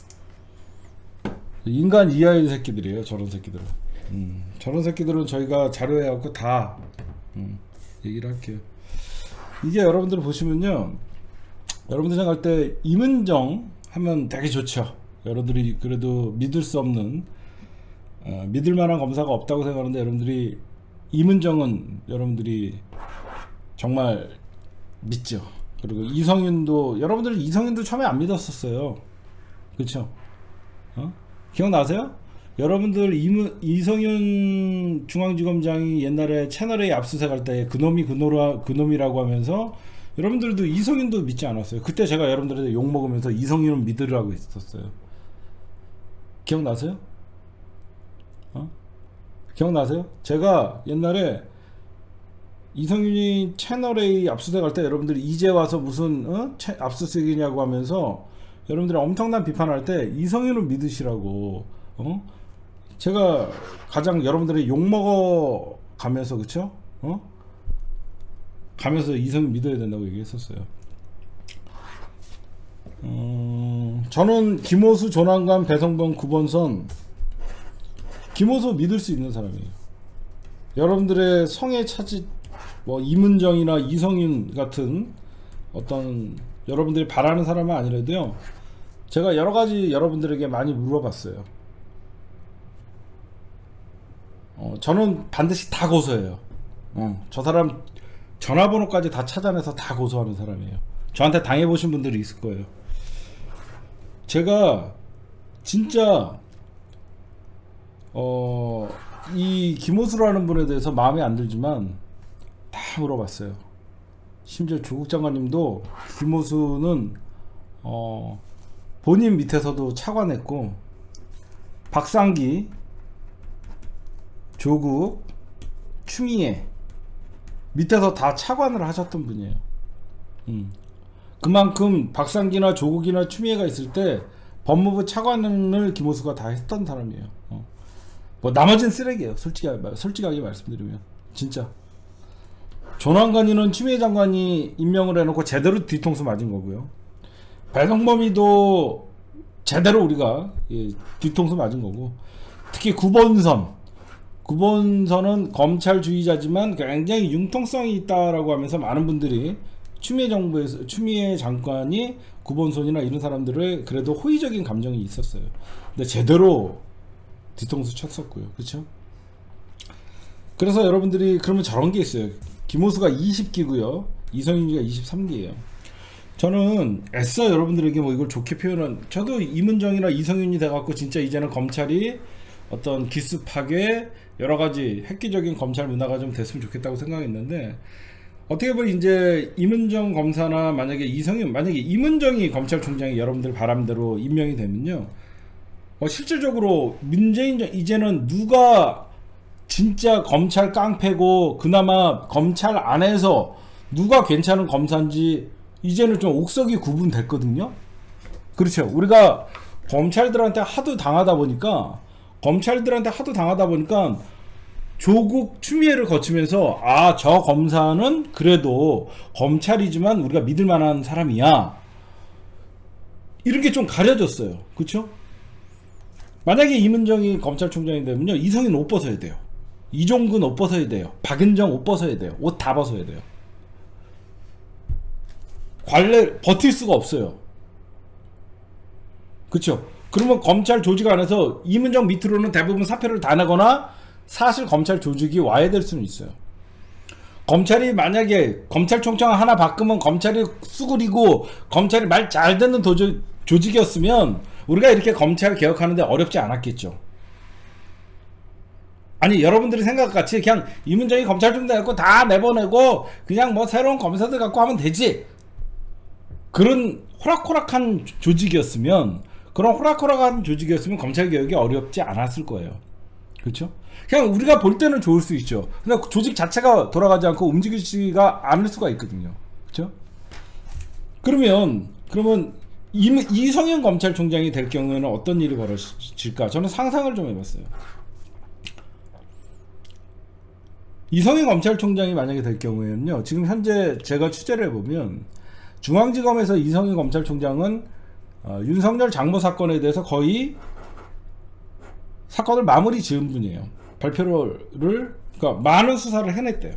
인간 이하의 새끼들이에요. 저런 새끼들은. 음. 저런 새끼들은 저희가 자료해갖고 다 음. 얘기를 할게요. 이게 여러분들 보시면요, 여러분들 생각할 때 임은정 하면 되게 좋죠. 여러분들이 그래도 믿을 수 없는 어, 믿을 만한 검사가 없다고 생각하는데, 여러분들이 임은정은 여러분들이 정말 믿죠. 그리고 이성윤도, 여러분들 이성윤도 처음에 안 믿었었어요. 그쵸? 어? 기억나세요? 여러분들 이문, 이성윤 중앙지검장이 옛날에 채널A 압수수색 할 때 그놈이 그놈라, 그놈이라고 하면서 여러분들도 이성윤도 믿지 않았어요. 그때 제가 여러분들한테 욕먹으면서 이성윤은 믿으라고 했었어요. 기억나세요? 어? 기억나세요? 제가 옛날에 이성윤이 채널A 압수수색 할 때 여러분들이 이제 와서 무슨 어? 채, 압수수색이냐고 하면서 여러분들이 엄청난 비판할 때 이성윤을 믿으시라고. 어? 제가 가장 여러분들이 욕먹어 가면서, 그쵸? 어? 가면서 이성윤 믿어야 된다고 얘기했었어요. 어, 저는 김호수, 조난관, 배성범, 구본선, 김호수 믿을 수 있는 사람이에요. 여러분들의 성에 차지, 뭐 이문정이나 이성윤 같은 어떤 여러분들이 바라는 사람은 아니라도요, 제가 여러가지 여러분들에게 많이 물어봤어요. 어, 저는 반드시 다 고소해요. 어, 저 사람 전화번호까지 다 찾아내서 다 고소하는 사람이에요. 저한테 당해보신 분들이 있을 거예요. 제가 진짜 어, 이 김호수라는 분에 대해서 마음에 안 들지만 다 물어봤어요. 심지어 조국 장관님도 김호수는 어, 본인 밑에서도 차관했고, 박상기, 조국, 추미애 밑에서 다 차관을 하셨던 분이에요. 음. 그만큼 박상기나 조국이나 추미애가 있을 때 법무부 차관을 김호수가 다 했던 사람이에요. 어. 뭐 나머지는 쓰레기예요. 솔직하게, 솔직하게 말씀드리면 진짜. 조난관이는 추미애 장관이 임명을 해놓고 제대로 뒤통수 맞은 거고요. 배성범이도 제대로 우리가 예, 뒤통수 맞은 거고, 특히 구본선 구본선은 검찰주의자지만 굉장히 융통성이 있다라고 하면서 많은 분들이 추미애 정부에서 추미애 장관이 구본선이나 이런 사람들을 그래도 호의적인 감정이 있었어요. 근데 제대로 뒤통수 쳤었고요. 그렇죠? 그래서 여러분들이 그러면 저런 게 있어요. 김호수가 이십 기고요. 이성윤이가 이십삼 기예요. 저는 애써 여러분들에게 뭐 이걸 좋게 표현한, 저도 이문정이나 이성윤이 돼갖고 진짜 이제는 검찰이 어떤 기습하게 여러가지 획기적인 검찰 문화가 좀 됐으면 좋겠다고 생각했는데, 어떻게 보면 이제 이문정 검사나 만약에 이성윤, 만약에 이문정이 검찰총장이 여러분들 바람대로 임명이 되면요, 어, 실질적으로 문재인 이제는 누가 진짜 검찰 깡패고 그나마 검찰 안에서 누가 괜찮은 검사인지 이제는 좀 옥석이 구분됐거든요. 그렇죠. 우리가 검찰들한테 하도 당하다 보니까 검찰들한테 하도 당하다 보니까 조국 추미애를 거치면서 아, 저 검사는 그래도 검찰이지만 우리가 믿을 만한 사람이야, 이런 게 좀 가려졌어요. 그렇죠? 만약에 이문정이 검찰총장이 되면요, 이성윤 옷 벗어야 돼요. 이종근 옷 벗어야 돼요. 박은정 옷 벗어야 돼요. 옷 다 벗어야 돼요. 관례 버틸 수가 없어요. 그쵸? 그러면 검찰 조직 안에서 이문정 밑으로는 대부분 사표를 다 내거나 사실 검찰 조직이 와야 될 수는 있어요. 검찰이 만약에 검찰총장 하나 바꾸면 검찰이 수그리고 검찰이 말 잘 듣는 도조, 조직이었으면 우리가 이렇게 검찰 개혁하는데 어렵지 않았겠죠. 아니, 여러분들이 생각같이 그냥 이문정이 검찰총장 갖고 다 내보내고 그냥 뭐 새로운 검사들 갖고 하면 되지, 그런 호락호락한 조직이었으면 그런 호락호락한 조직이었으면 검찰개혁이 어렵지 않았을 거예요. 그렇죠? 그냥 우리가 볼 때는 좋을 수 있죠. 근데 조직 자체가 돌아가지 않고 움직이지가 않을 수가 있거든요. 그렇죠? 그러면 그러면 이, 이성윤 검찰총장이 될 경우에는 어떤 일이 벌어질까? 저는 상상을 좀 해봤어요. 이성윤 검찰총장이 만약에 될 경우에는요, 지금 현재 제가 취재를 해보면 중앙지검에서 이성윤 검찰총장은 어, 윤석열 장모 사건에 대해서 거의 사건을 마무리 지은 분이에요. 발표를, 그러니까 많은 수사를 해냈대요.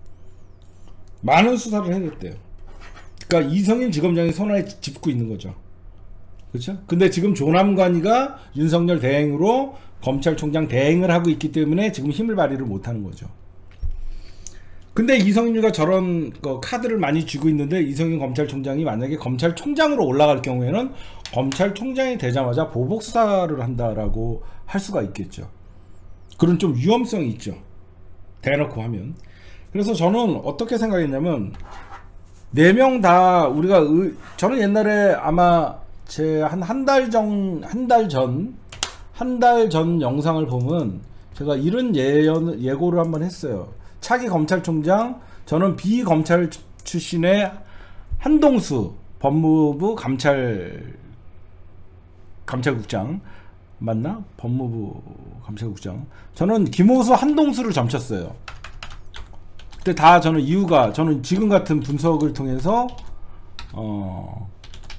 많은 수사를 해냈대요. 그러니까 이성윤 지검장이 손안에 짚고 있는 거죠. 그렇죠? 근데 지금 조남관이가 윤석열 대행으로 검찰총장 대행을 하고 있기 때문에 지금 힘을 발휘를 못하는 거죠. 근데 이성윤이가 저런 그 카드를 많이 쥐고 있는데, 이성윤 검찰총장이 만약에 검찰총장으로 올라갈 경우에는 검찰총장이 되자마자 보복수사를 한다라고 할 수가 있겠죠. 그런 좀 위험성이 있죠, 대놓고 하면. 그래서 저는 어떻게 생각했냐면, 네 명 다 우리가 의, 저는 옛날에 아마 제 한 한 달 전, 한 달 전, 한 달 전 영상을 보면 제가 이런 예언, 예고를 한번 했어요. 차기 검찰총장 저는 비검찰 출신의 한동수 법무부 감찰 감찰국장 맞나? 법무부 감찰국장. 저는 김호수 한동수를 점쳤어요. 그때 다 저는 이유가, 저는 지금 같은 분석을 통해서 어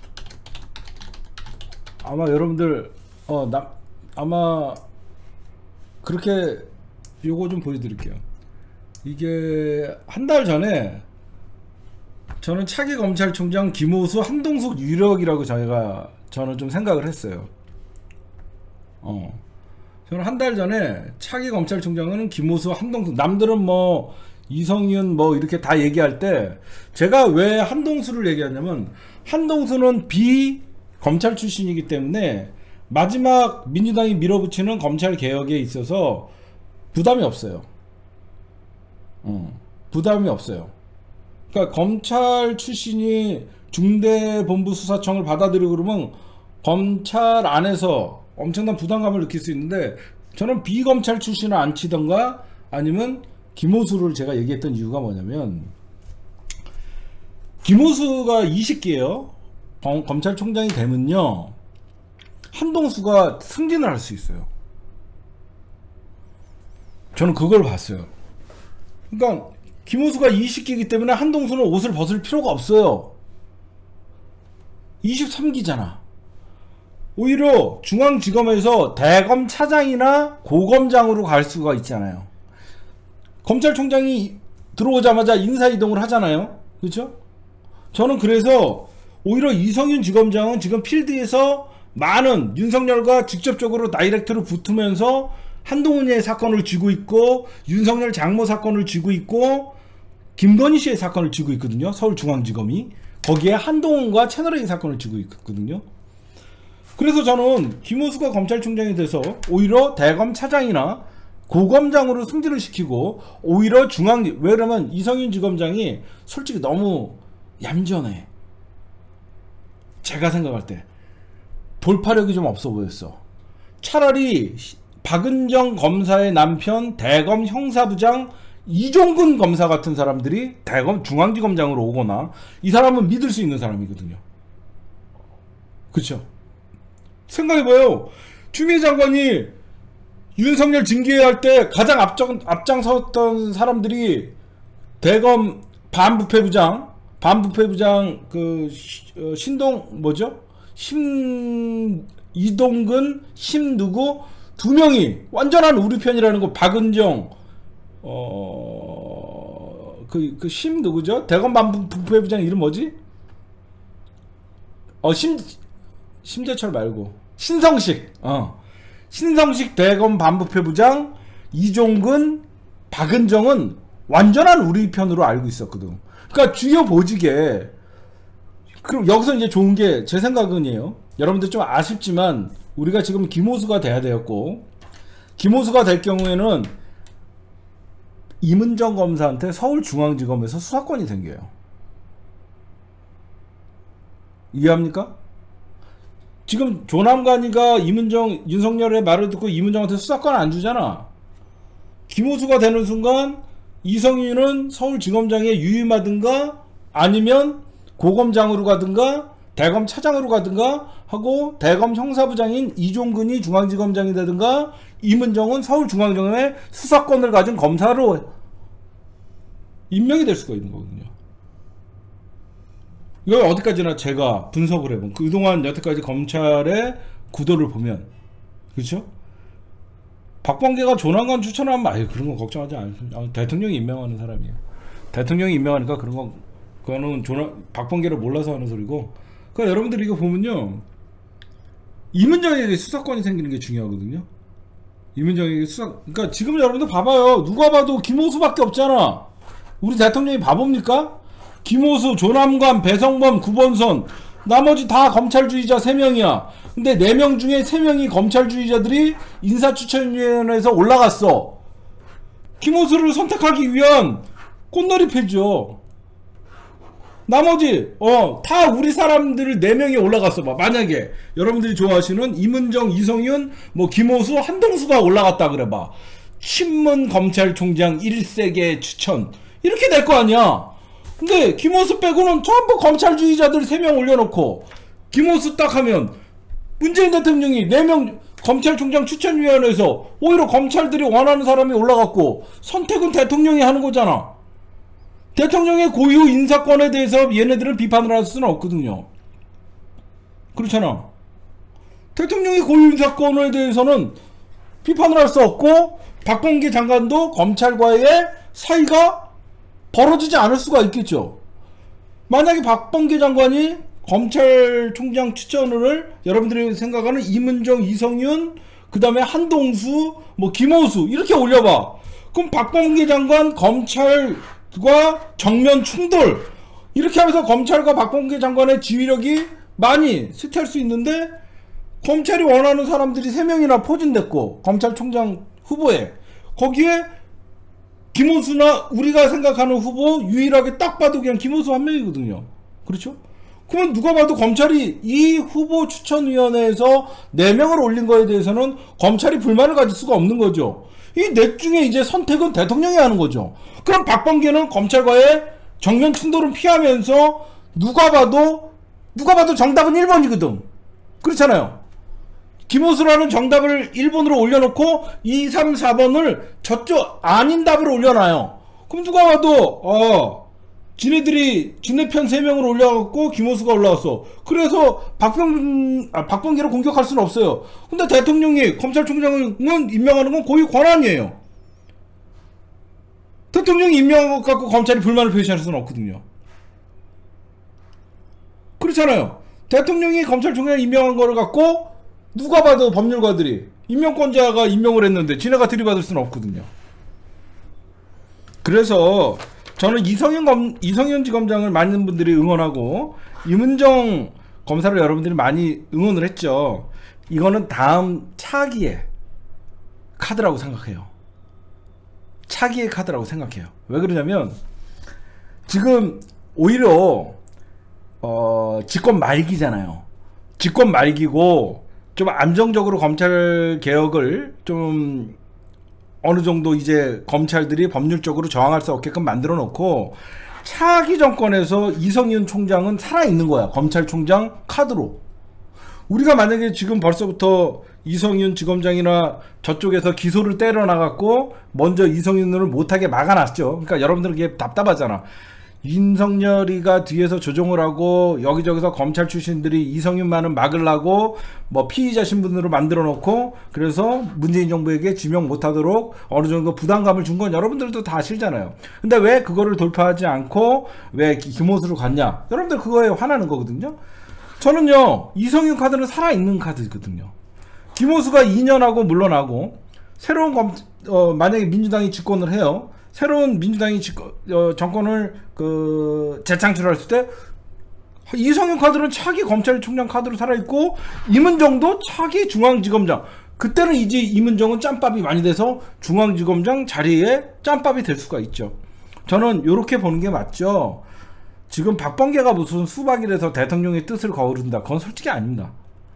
아마 여러분들 어 나 아마 그렇게 요거 좀 보여드릴게요. 이게 한 달 전에 저는 차기 검찰총장 김호수 한동숙 유력이라고 저희가 저는 좀 생각을 했어요. 어 저는 한 달 전에 차기 검찰총장은 김호수 한동숙, 남들은 뭐 이성윤 뭐 이렇게 다 얘기할 때 제가 왜 한동수를 얘기하냐면, 한동수는 비 검찰 출신이기 때문에 마지막 민주당이 밀어붙이는 검찰 개혁에 있어서 부담이 없어요. 어, 부담이 없어요. 그러니까 검찰 출신이 중대본부수사청을 받아들이고 그러면 검찰 안에서 엄청난 부담감을 느낄 수 있는데, 저는 비검찰 출신을 안 치던가 아니면 김호수를 제가 얘기했던 이유가 뭐냐면, 김호수가 이십 기예요. 검찰총장이 되면요 한동수가 승진을 할 수 있어요. 저는 그걸 봤어요. 그러니까 김호수가 이십 기이기 때문에 한동수는 옷을 벗을 필요가 없어요. 이십삼 기잖아. 오히려 중앙지검에서 대검차장이나 고검장으로 갈 수가 있잖아요. 검찰총장이 들어오자마자 인사이동을 하잖아요. 그렇죠? 저는 그래서 오히려 이성윤 지검장은 지금 필드에서 많은 윤석열과 직접적으로 다이렉트로 붙으면서 한동훈의 사건을 쥐고 있고, 윤석열 장모 사건을 쥐고 있고, 김건희 씨의 사건을 쥐고 있거든요. 서울중앙지검이. 거기에 한동훈과 채널A 사건을 쥐고 있거든요. 그래서 저는 김호수가 검찰총장이 돼서 오히려 대검 차장이나 고검장으로 승진을 시키고, 오히려 중앙, 왜 그러면 이성윤 지검장이 솔직히 너무 얌전해. 제가 생각할 때 돌파력이 좀 없어 보였어. 차라리 박은정 검사의 남편 대검 형사부장 이종근 검사 같은 사람들이 대검 중앙지검장으로 오거나, 이 사람은 믿을 수 있는 사람이거든요. 그쵸? 생각해봐요. 추미애 장관이 윤석열 징계할 때 가장 앞장, 앞장섰던 사람들이 대검 반부패부장, 반부패부장 그 어, 신동 뭐죠? 심 이동근, 심 누구 두 명이 완전한 우리 편이라는 거. 박은정, 어 그 그 심 누구죠? 대검 반부패부장 이름 뭐지? 어 심 심재철 말고 신성식. 어 신성식 대검 반부패부장, 이종근, 박은정은 완전한 우리 편으로 알고 있었거든. 그러니까 주요 보직에, 그럼 여기서 이제 좋은 게 제 생각은이에요. 여러분들 좀 아쉽지만 우리가 지금 김호수가 돼야 되었고, 김호수가 될 경우에는 이문정 검사한테 서울중앙지검에서 수사권이 생겨요. 이해합니까? 지금 조남관이가 이문정, 윤석열의 말을 듣고 이문정한테 수사권 안 주잖아. 김호수가 되는 순간 이성윤은 서울지검장에 유임하든가 아니면 고검장으로 가든가 대검 차장으로 가든가 하고, 대검 형사부장인 이종근이 중앙지검장이 되든가, 이문정은 서울중앙지검의 수사권을 가진 검사로 임명이 될 수가 있는 거거든요. 이걸 어디까지나 제가 분석을 해본, 그동안 여태까지 검찰의 구도를 보면, 그렇죠? 박범계가 조남관 추천하면 아유 그런 거 걱정하지 않아요. 대통령이 임명하는 사람이에요. 대통령이 임명하니까 그런 거, 그거는 조남 박범계를 몰라서 하는 소리고. 그러니까 여러분들이 이거 보면요, 이문정에게 수사권이 생기는 게 중요하거든요. 이문정에게 수사, 그러니까 지금 여러분들 봐봐요. 누가 봐도 김호수밖에 없잖아. 우리 대통령이 바보입니까? 김호수, 조남관, 배성범, 구본선, 나머지 다 검찰주의자 세 명이야. 근데 네 명 중에 세 명이 검찰주의자들이 인사추천위원회에서 올라갔어. 김호수를 선택하기 위한 꽃놀이 패죠. 나머지 어 다 우리 사람들 네 명이 올라갔어 봐. 만약에 여러분들이 좋아하시는 이문정, 이성윤, 뭐 김호수, 한동수가 올라갔다 그래 봐. 친문 검찰총장 일 세계 추천, 이렇게 될 거 아니야. 근데 김호수 빼고는 전부 검찰주의자들 세 명 올려놓고 김호수 딱 하면 문재인 대통령이 네 명 검찰총장 추천위원회에서 오히려 검찰들이 원하는 사람이 올라갔고 선택은 대통령이 하는 거잖아. 대통령의 고유 인사권에 대해서 얘네들은 비판을 할 수는 없거든요. 그렇잖아. 대통령의 고유 인사권에 대해서는 비판을 할 수 없고 박범계 장관도 검찰과의 사이가 벌어지지 않을 수가 있겠죠. 만약에 박범계 장관이 검찰총장 추천을 여러분들이 생각하는 이문정, 이성윤, 그 다음에 한동수, 뭐 김호수 이렇게 올려봐. 그럼 박범계 장관 검찰과 정면 충돌 이렇게 하면서 검찰과 박범계 장관의 지휘력이 많이 쇠퇴할 수 있는데 검찰이 원하는 사람들이 세 명이나 포진됐고 검찰총장 후보에 거기에 김호수나 우리가 생각하는 후보 유일하게 딱 봐도 그냥 김호수 한 명이거든요. 그렇죠? 그러면 누가 봐도 검찰이 이 후보 추천위원회에서 네 명을 올린 거에 대해서는 검찰이 불만을 가질 수가 없는 거죠. 이 넷 중에 이제 선택은 대통령이 하는 거죠. 그럼 박범계는 검찰과의 정면 충돌은 피하면서 누가 봐도 누가 봐도 정답은 일 번이거든. 그렇잖아요. 김호수라는 정답을 일 번으로 올려놓고 이, 삼, 사 번을 저쪽 아닌 답으로 올려놔요. 그럼 누가 봐도 어 지네들이 지네 편 세 명을 올려갖고 김호수가 올라왔어. 그래서 박범, 아, 박범계를 공격할 수는 없어요. 근데 대통령이 검찰총장은 임명하는 건 고유 권한이에요. 대통령이 임명한 것 갖고 검찰이 불만을 표시할 수는 없거든요. 그렇잖아요. 대통령이 검찰총장을 임명한 거를 갖고 누가 봐도 법률가들이 임명권자가 임명을 했는데 지네가 들이받을 수는 없거든요. 그래서 저는 이성윤 검, 이성윤 지검장을 많은 분들이 응원하고 이문정 검사를 여러분들이 많이 응원을 했죠. 이거는 다음 차기의 카드라고 생각해요. 차기의 카드라고 생각해요. 왜 그러냐면 지금 오히려 어, 집권 말기잖아요. 집권 말기고 좀 안정적으로 검찰 개혁을 좀 어느 정도 이제 검찰들이 법률적으로 저항할 수 없게끔 만들어 놓고 차기 정권에서 이성윤 총장은 살아있는 거야. 검찰총장 카드로. 우리가 만약에 지금 벌써부터 이성윤 지검장이나 저쪽에서 기소를 때려 나갔고 먼저 이성윤을 못하게 막아놨죠. 그러니까 여러분들은 그게 답답하잖아. 윤석열이가 뒤에서 조종을 하고 여기저기서 검찰 출신들이 이성윤만은 막으려고 뭐 피의자 신분으로 만들어 놓고 그래서 문재인 정부에게 지명 못하도록 어느 정도 부담감을 준 건 여러분들도 다 아시잖아요. 근데 왜 그거를 돌파하지 않고 왜 김호수로 갔냐? 여러분들 그거에 화나는 거거든요. 저는요 이성윤 카드는 살아있는 카드거든요. 김호수가 이 년 하고 물러나고 새로운 검, 어, 만약에 민주당이 집권을 해요. 새로운 민주당이 집권, 어, 정권을 그 재창출했을 때 이성윤 카드는 차기 검찰총장 카드로 살아있고 이문정도 차기 중앙지검장. 그때는 이제 이문정은 짬밥이 많이 돼서 중앙지검장 자리에 짬밥이 될 수가 있죠. 저는 이렇게 보는 게 맞죠. 지금 박범계가 무슨 수박이라서 대통령의 뜻을 거부른다. 그건 솔직히 아닙니다.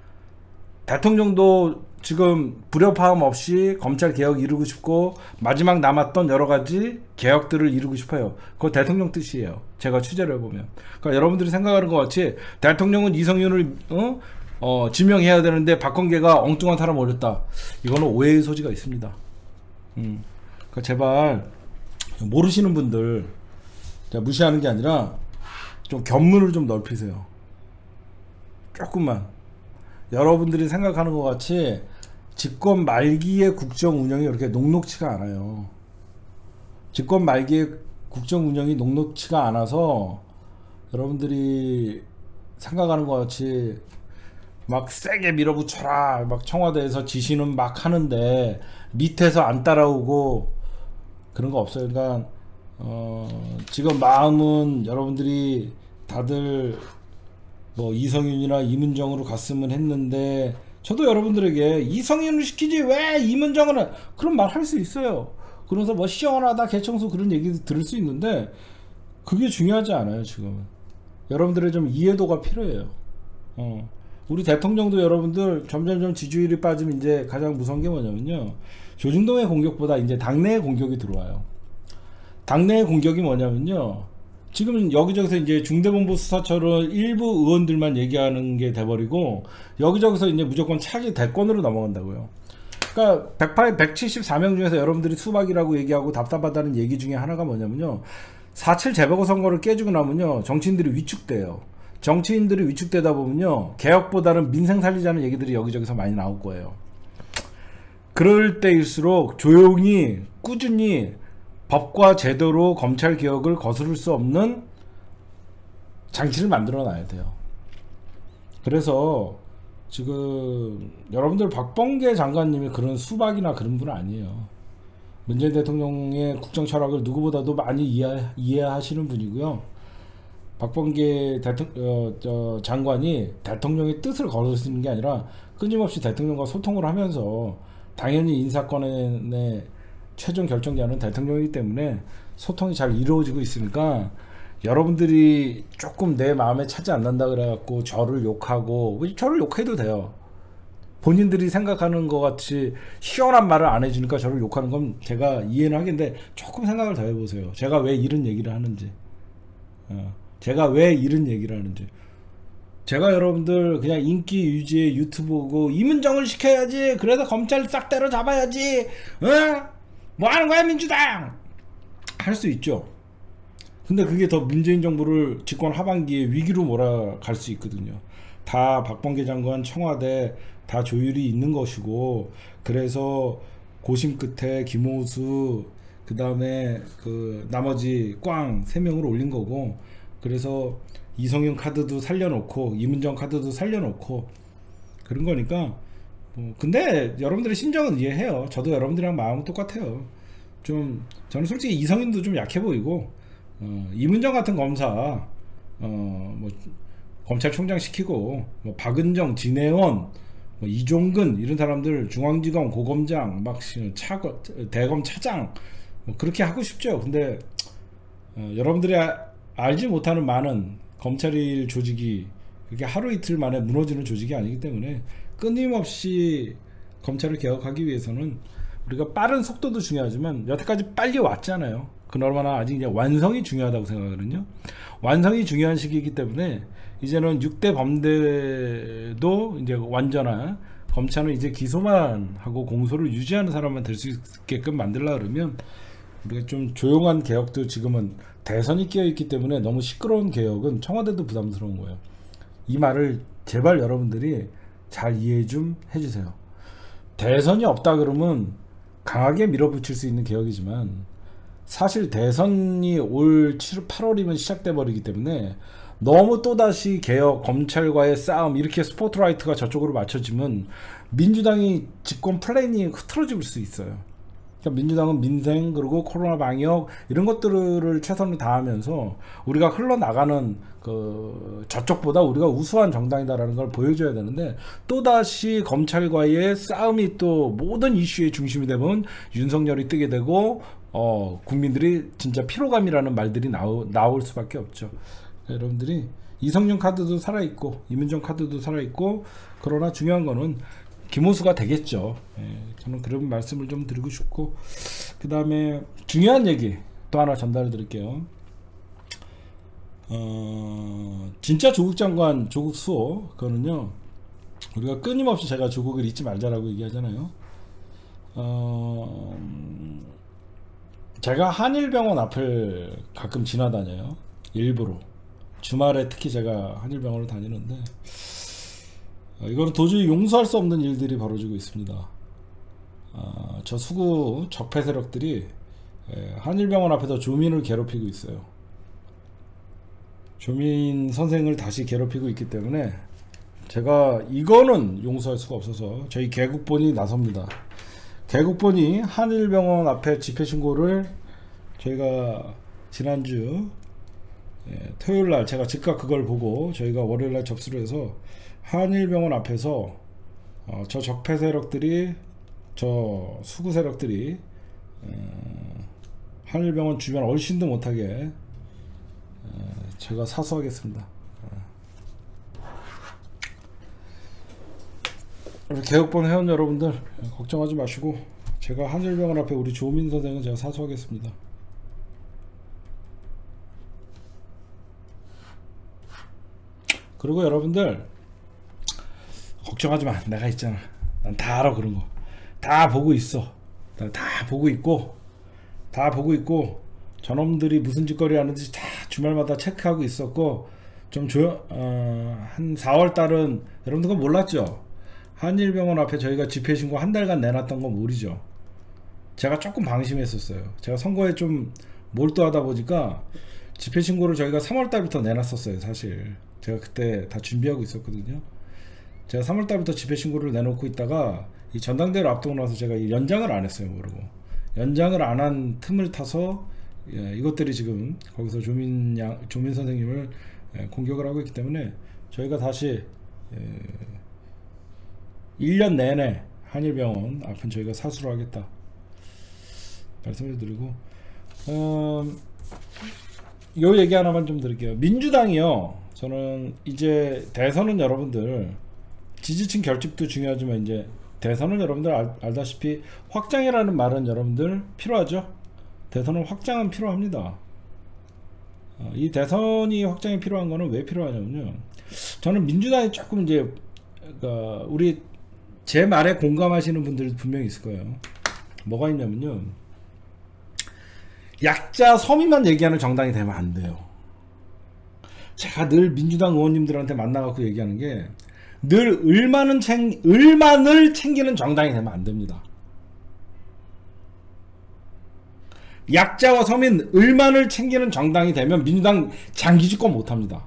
대통령도 지금 불협화음 없이 검찰 개혁 이루고 싶고 마지막 남았던 여러 가지 개혁들을 이루고 싶어요. 그거 대통령 뜻이에요. 제가 취재를 해보면. 그러니까 여러분들이 생각하는 것 같이 대통령은 이성윤을 어? 어, 지명해야 되는데 박범계가 엉뚱한 사람 올렸다. 이거는 오해의 소지가 있습니다. 음. 그러니까 제발 모르시는 분들 제가 무시하는 게 아니라 좀 견문을 좀 넓히세요. 조금만. 여러분들이 생각하는 것 같이 집권 말기의 국정 운영이 그렇게 녹록치가 않아요. 집권 말기의 국정 운영이 녹록치가 않아서 여러분들이 생각하는 것 같이 막 세게 밀어붙여라 막 청와대에서 지시는 막 하는데 밑에서 안 따라오고 그런 거 없어요. 그러니까 어 지금 마음은 여러분들이 다들 뭐 이성윤이나 이문정으로 갔으면 했는데 저도 여러분들에게 이성윤을 시키지 왜 이문정은 그런 말 할 수 있어요. 그러면서 뭐 시원하다 개청소 그런 얘기도 들을 수 있는데 그게 중요하지 않아요. 지금은 여러분들의 좀 이해도가 필요해요. 어. 우리 대통령도 여러분들 점점점 지지율이 빠지면 이제 가장 무서운 게 뭐냐면요 조중동의 공격보다 이제 당내의 공격이 들어와요. 당내 공격이 뭐냐면요, 지금 여기저기서 이제 중대본부 수사처를 일부 의원들만 얘기하는 게 돼버리고 여기저기서 이제 무조건 차기 대권으로 넘어간다고요. 그러니까 백팔, 백칠십사 명 중에서 여러분들이 수박이라고 얘기하고 답답하다는 얘기 중에 하나가 뭐냐면요, 사 칠 재보궐선거를 깨지고 나면요 정치인들이 위축돼요. 정치인들이 위축되다 보면요 개혁보다는 민생 살리자는 얘기들이 여기저기서 많이 나올 거예요. 그럴 때일수록 조용히 꾸준히 법과 제도로 검찰 개혁을 거스를 수 없는 장치를 만들어 놔야 돼요. 그래서 지금 여러분들 박범계 장관님이 그런 수박이나 그런 분은 아니에요. 문재인 대통령의 국정 철학을 누구보다도 많이 이해, 이해하시는 분이고요. 박범계 대통, 어, 저, 장관이 대통령의 뜻을 거스르는 게 아니라 끊임없이 대통령과 소통을 하면서, 당연히 인사권의 최종 결정자는 대통령이기 때문에 소통이 잘 이루어지고 있으니까, 여러분들이 조금 내 마음에 차지 않는다 그래갖고 저를 욕하고, 저를 욕해도 돼요. 본인들이 생각하는 것 같이 시원한 말을 안 해주니까 저를 욕하는 건 제가 이해는 하겠는데, 조금 생각을 더 해보세요. 제가 왜 이런 얘기를 하는지, 어, 제가 왜 이런 얘기를 하는지. 제가 여러분들 그냥 인기 유지의 유튜브고 이문정을 시켜야지, 그래서 검찰 싹 때려잡아야지, 어? 뭐 하는 거야 민주당, 할 수 있죠. 근데 그게 더 문재인 정부를 집권 하반기에 위기로 몰아갈 수 있거든요. 다 박범계 장관 청와대 다 조율이 있는 것이고, 그래서 고심 끝에 김호수 그 다음에 그 나머지 꽝 세 명을 올린 거고, 그래서 이성윤 카드도 살려놓고 이문정 카드도 살려놓고 그런 거니까. 뭐 근데 여러분들의 심정은 이해해요. 저도 여러분들이랑 마음은 똑같아요. 좀 저는 솔직히 이성윤도 좀 약해 보이고, 어, 이문정 같은 검사, 어, 뭐 검찰총장 시키고, 뭐 박은정, 진해원, 뭐 이종근 이런 사람들 중앙지검 고검장 막 차거 대검 차장 뭐 그렇게 하고 싶죠. 근데 어, 여러분들이 아, 알지 못하는 많은 검찰일 조직이 그렇게 하루 이틀 만에 무너지는 조직이 아니기 때문에, 끊임없이 검찰을 개혁하기 위해서는 우리가 빠른 속도도 중요하지만 여태까지 빨리 왔잖아요. 그나마 아직 이제 완성이 중요하다고 생각하거든요. 완성이 중요한 시기이기 때문에 이제는 육 대 범죄도 이제 완전한, 검찰은 이제 기소만 하고 공소를 유지하는 사람만 될 수 있게끔 만들려 그러면, 우리가 좀 조용한 개혁도, 지금은 대선이 끼어있기 때문에 너무 시끄러운 개혁은 청와대도 부담스러운 거예요. 이 말을 제발 여러분들이 잘 이해 좀 해주세요. 대선이 없다 그러면 강하게 밀어붙일 수 있는 개혁이지만, 사실 대선이 올 팔월이면 시작돼 버리기 때문에 너무 또다시 개혁, 검찰과의 싸움, 이렇게 스포트라이트가 저쪽으로 맞춰지면 민주당이 집권 플랜이 흐트러질 수 있어요. 그러니까 민주당은 민생, 그리고 코로나 방역 이런 것들을 최선을 다하면서 우리가 흘러나가는 그 저쪽보다 우리가 우수한 정당이다라는 걸 보여줘야 되는데, 또다시 검찰과의 싸움이 또 모든 이슈의 중심이 되면 윤석열이 뜨게 되고, 어, 국민들이 진짜 피로감이라는 말들이 나오, 나올 수밖에 없죠. 그러니까 여러분들이 이성윤 카드도 살아있고 이문정 카드도 살아있고, 그러나 중요한 거는 김호수가 되겠죠. 예, 저는 그런 말씀을 좀 드리고 싶고, 그 다음에 중요한 얘기 또 하나 전달해 드릴게요. 어, 진짜 조국 장관, 조국 수호, 그거는요, 우리가 끊임없이 제가 조국을 잊지 말자라고 얘기하잖아요. 어, 제가 한일병원 앞을 가끔 지나다녀요. 일부러. 주말에 특히 제가 한일병원을 다니는데, 어, 이거는 도저히 용서할 수 없는 일들이 벌어지고 있습니다. 어, 저 수구 적폐 세력들이 예, 한일병원 앞에서 조민을 괴롭히고 있어요. 조민 선생을 다시 괴롭히고 있기 때문에 제가 이거는 용서할 수가 없어서 저희 개국본이 나섭니다. 개국본이 한일병원 앞에 집회신고를 저희가 지난주 예, 토요일날 제가 즉각 그걸 보고 저희가 월요일날 접수를 해서 한일병원 앞에서 어, 저 적폐 세력들이, 저 수구 세력들이 어, 한일병원 주변 얼씬도 못하게 어, 제가 사수하겠습니다. 우리 개혁본 회원 여러분들 걱정하지 마시고, 제가 한일병원 앞에 우리 조민 선생은 제가 사수하겠습니다. 그리고 여러분들 걱정하지 마. 내가 있잖아. 난 다 알아. 그런 거 다 보고 있어. 난 다 보고 있고 다 보고 있고 저놈들이 무슨 짓거리 하는지 다 주말마다 체크하고 있었고, 좀 조용, 어, 한 사월 달은 여러분들 그거 몰랐죠? 한일병원 앞에 저희가 집회 신고 한 달간 내놨던 건 모르죠? 제가 조금 방심했었어요. 제가 선거에 좀 몰두하다 보니까 집회 신고를 저희가 삼월 달부터 내놨었어요. 사실 제가 그때 다 준비하고 있었거든요. 제가 삼월 달부터 집회 신고를 내놓고 있다가 이 전당대회를 앞두고 나서 제가 연장을 안 했어요. 모르고 연장을 안 한 틈을 타서, 예, 이것들이 지금 거기서 조민 양, 조민 선생님을, 예, 공격을 하고 있기 때문에 저희가 다시, 예, 일 년 내내 한일병원 앞은 저희가 사수로 하겠다 말씀을 드리고, 어, 요 얘기 하나만 좀 드릴게요. 민주당이요, 저는 이제 대선은 여러분들 지지층 결집도 중요하지만 이제 대선은 여러분들 알, 알다시피 확장이라는 말은 여러분들 필요하죠. 대선은 확장은 필요합니다. 어, 이 대선이 확장이 필요한 거는 왜 필요하냐면요, 저는 민주당이 조금 이제, 그러니까 우리 제 말에 공감하시는 분들 분명히 있을 거예요. 뭐가 있냐면요, 약자 서민만 얘기하는 정당이 되면 안 돼요. 제가 늘 민주당 의원님들한테 만나갖고 얘기하는 게, 늘 을만은 챙, 을만을 챙기는 정당이 되면 안 됩니다. 약자와 서민, 을만을 챙기는 정당이 되면 민주당 장기집권 못합니다.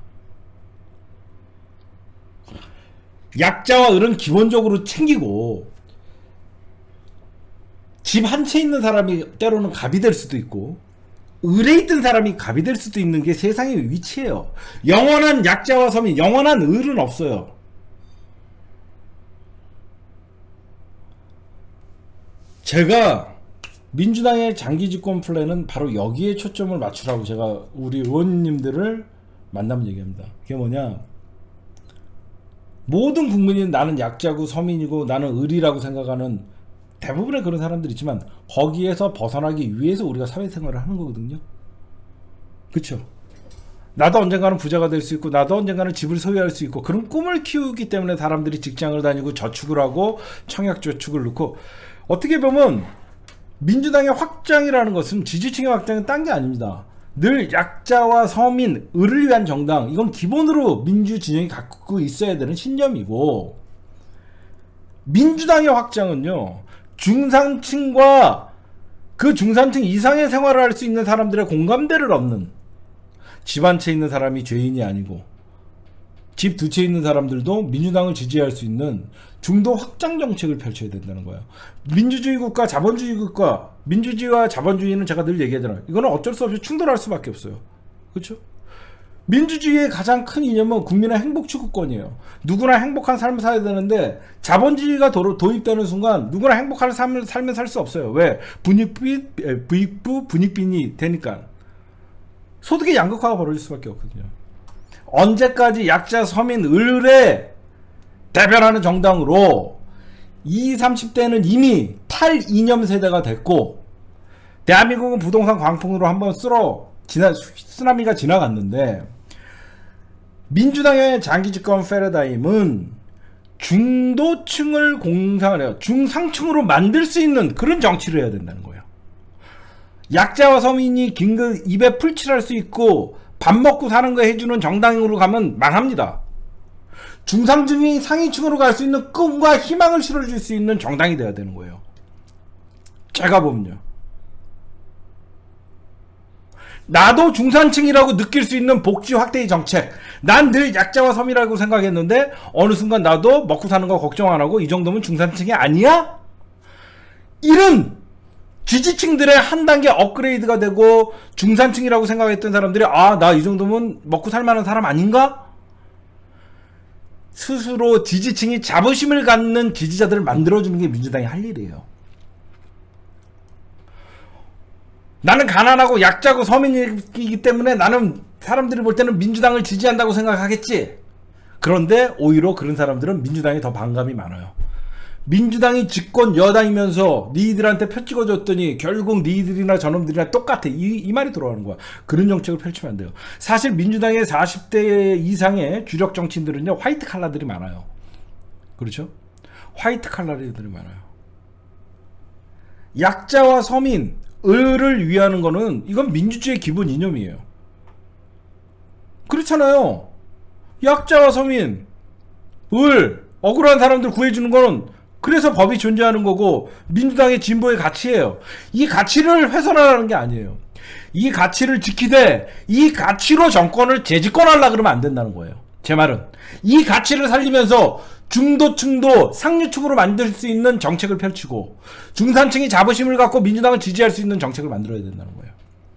약자와 을은 기본적으로 챙기고, 집 한 채 있는 사람이 때로는 갑이 될 수도 있고, 을에 있던 사람이 갑이 될 수도 있는 게 세상의 위치예요. 영원한 약자와 서민, 영원한 을은 없어요. 제가 민주당의 장기집권 플랜은 바로 여기에 초점을 맞추라고 제가 우리 의원님들을 만나면 얘기합니다. 그게 뭐냐, 모든 국민이 나는 약자고 서민이고 나는 을이라고 생각하는 대부분의 그런 사람들이 있지만, 거기에서 벗어나기 위해서 우리가 사회생활을 하는 거거든요. 그쵸? 나도 언젠가는 부자가 될 수 있고, 나도 언젠가는 집을 소유할 수 있고, 그런 꿈을 키우기 때문에 사람들이 직장을 다니고 저축을 하고 청약저축을 넣고, 어떻게 보면 민주당의 확장이라는 것은, 지지층의 확장은 딴 게 아닙니다. 늘 약자와 서민, 을을 위한 정당, 이건 기본으로 민주 진영이 갖고 있어야 되는 신념이고, 민주당의 확장은요, 중산층과 그 중산층 이상의 생활을 할 수 있는 사람들의 공감대를 얻는, 집 한 채 있는 사람이 죄인이 아니고 집 두 채 있는 사람들도 민주당을 지지할 수 있는 중도 확장 정책을 펼쳐야 된다는 거예요. 민주주의 국가, 자본주의 국가, 민주주의와 자본주의는 제가 늘 얘기하잖아요. 이거는 어쩔 수 없이 충돌할 수밖에 없어요. 그렇죠? 민주주의의 가장 큰 이념은 국민의 행복 추구권이에요. 누구나 행복한 삶을 살아야 되는데, 자본주의가 도, 도입되는 순간 누구나 행복한 삶을, 삶을 살 수 없어요. 왜? 분익빚, 부익부, 분익빈이 되니까. 소득의 양극화가 벌어질 수밖에 없거든요. 언제까지 약자, 서민, 을에 대변하는 정당으로 이십, 삼십 대는 이미 탈이념 세대가 됐고, 대한민국은 부동산 광풍으로 한번 쓸어 지나, 쓰나미가 지나갔는데, 민주당의 장기집권 패러다임은 중도층을 공상을 해요. 중상층으로 만들 수 있는 그런 정치를 해야 된다는 거예요. 약자와 서민이 긴급 입에 풀칠할 수 있고 밥 먹고 사는 거 해주는 정당으로 가면 망합니다. 중상층이 상위층으로 갈 수 있는 꿈과 희망을 실어줄 수 있는 정당이 돼야 되는 거예요. 제가 보면요, 나도 중산층이라고 느낄 수 있는 복지 확대의 정책. 난 늘 약자와 서민이라고 생각했는데 어느 순간 나도 먹고 사는 거 걱정 안 하고 이 정도면 중산층이 아니야? 이런 지지층들의 한 단계 업그레이드가 되고, 중산층이라고 생각했던 사람들이 아, 나 이 정도면 먹고 살만한 사람 아닌가? 스스로 지지층이 자부심을 갖는 지지자들을 만들어주는 게 민주당이 할 일이에요. 나는 가난하고 약자고 서민이기 때문에 나는 사람들이 볼 때는 민주당을 지지한다고 생각하겠지. 그런데 오히려 그런 사람들은 민주당이 더 반감이 많아요. 민주당이 집권 여당이면서 니들한테 표 찍어줬더니 결국 니들이나 저놈들이나 똑같아. 이, 이 말이 돌아가는 거야. 그런 정책을 펼치면 안 돼요. 사실 민주당의 사십 대 이상의 주력 정치인들은요, 화이트 칼라들이 많아요. 그렇죠? 화이트 칼라들이 많아요. 약자와 서민, 을을 위하는 거는 이건 민주주의의 기본 이념이에요. 그렇잖아요. 약자와 서민, 을, 억울한 사람들 구해주는 거는 그래서 법이 존재하는 거고 민주당의 진보의 가치예요. 이 가치를 훼손하라는 게 아니에요. 이 가치를 지키되 이 가치로 정권을 재집권하려고 그러면 안 된다는 거예요. 제 말은 이 가치를 살리면서 중도층도 상류층으로 만들 수 있는 정책을 펼치고 중산층이 자부심을 갖고 민주당을 지지할 수 있는 정책을 만들어야 된다는 거예요.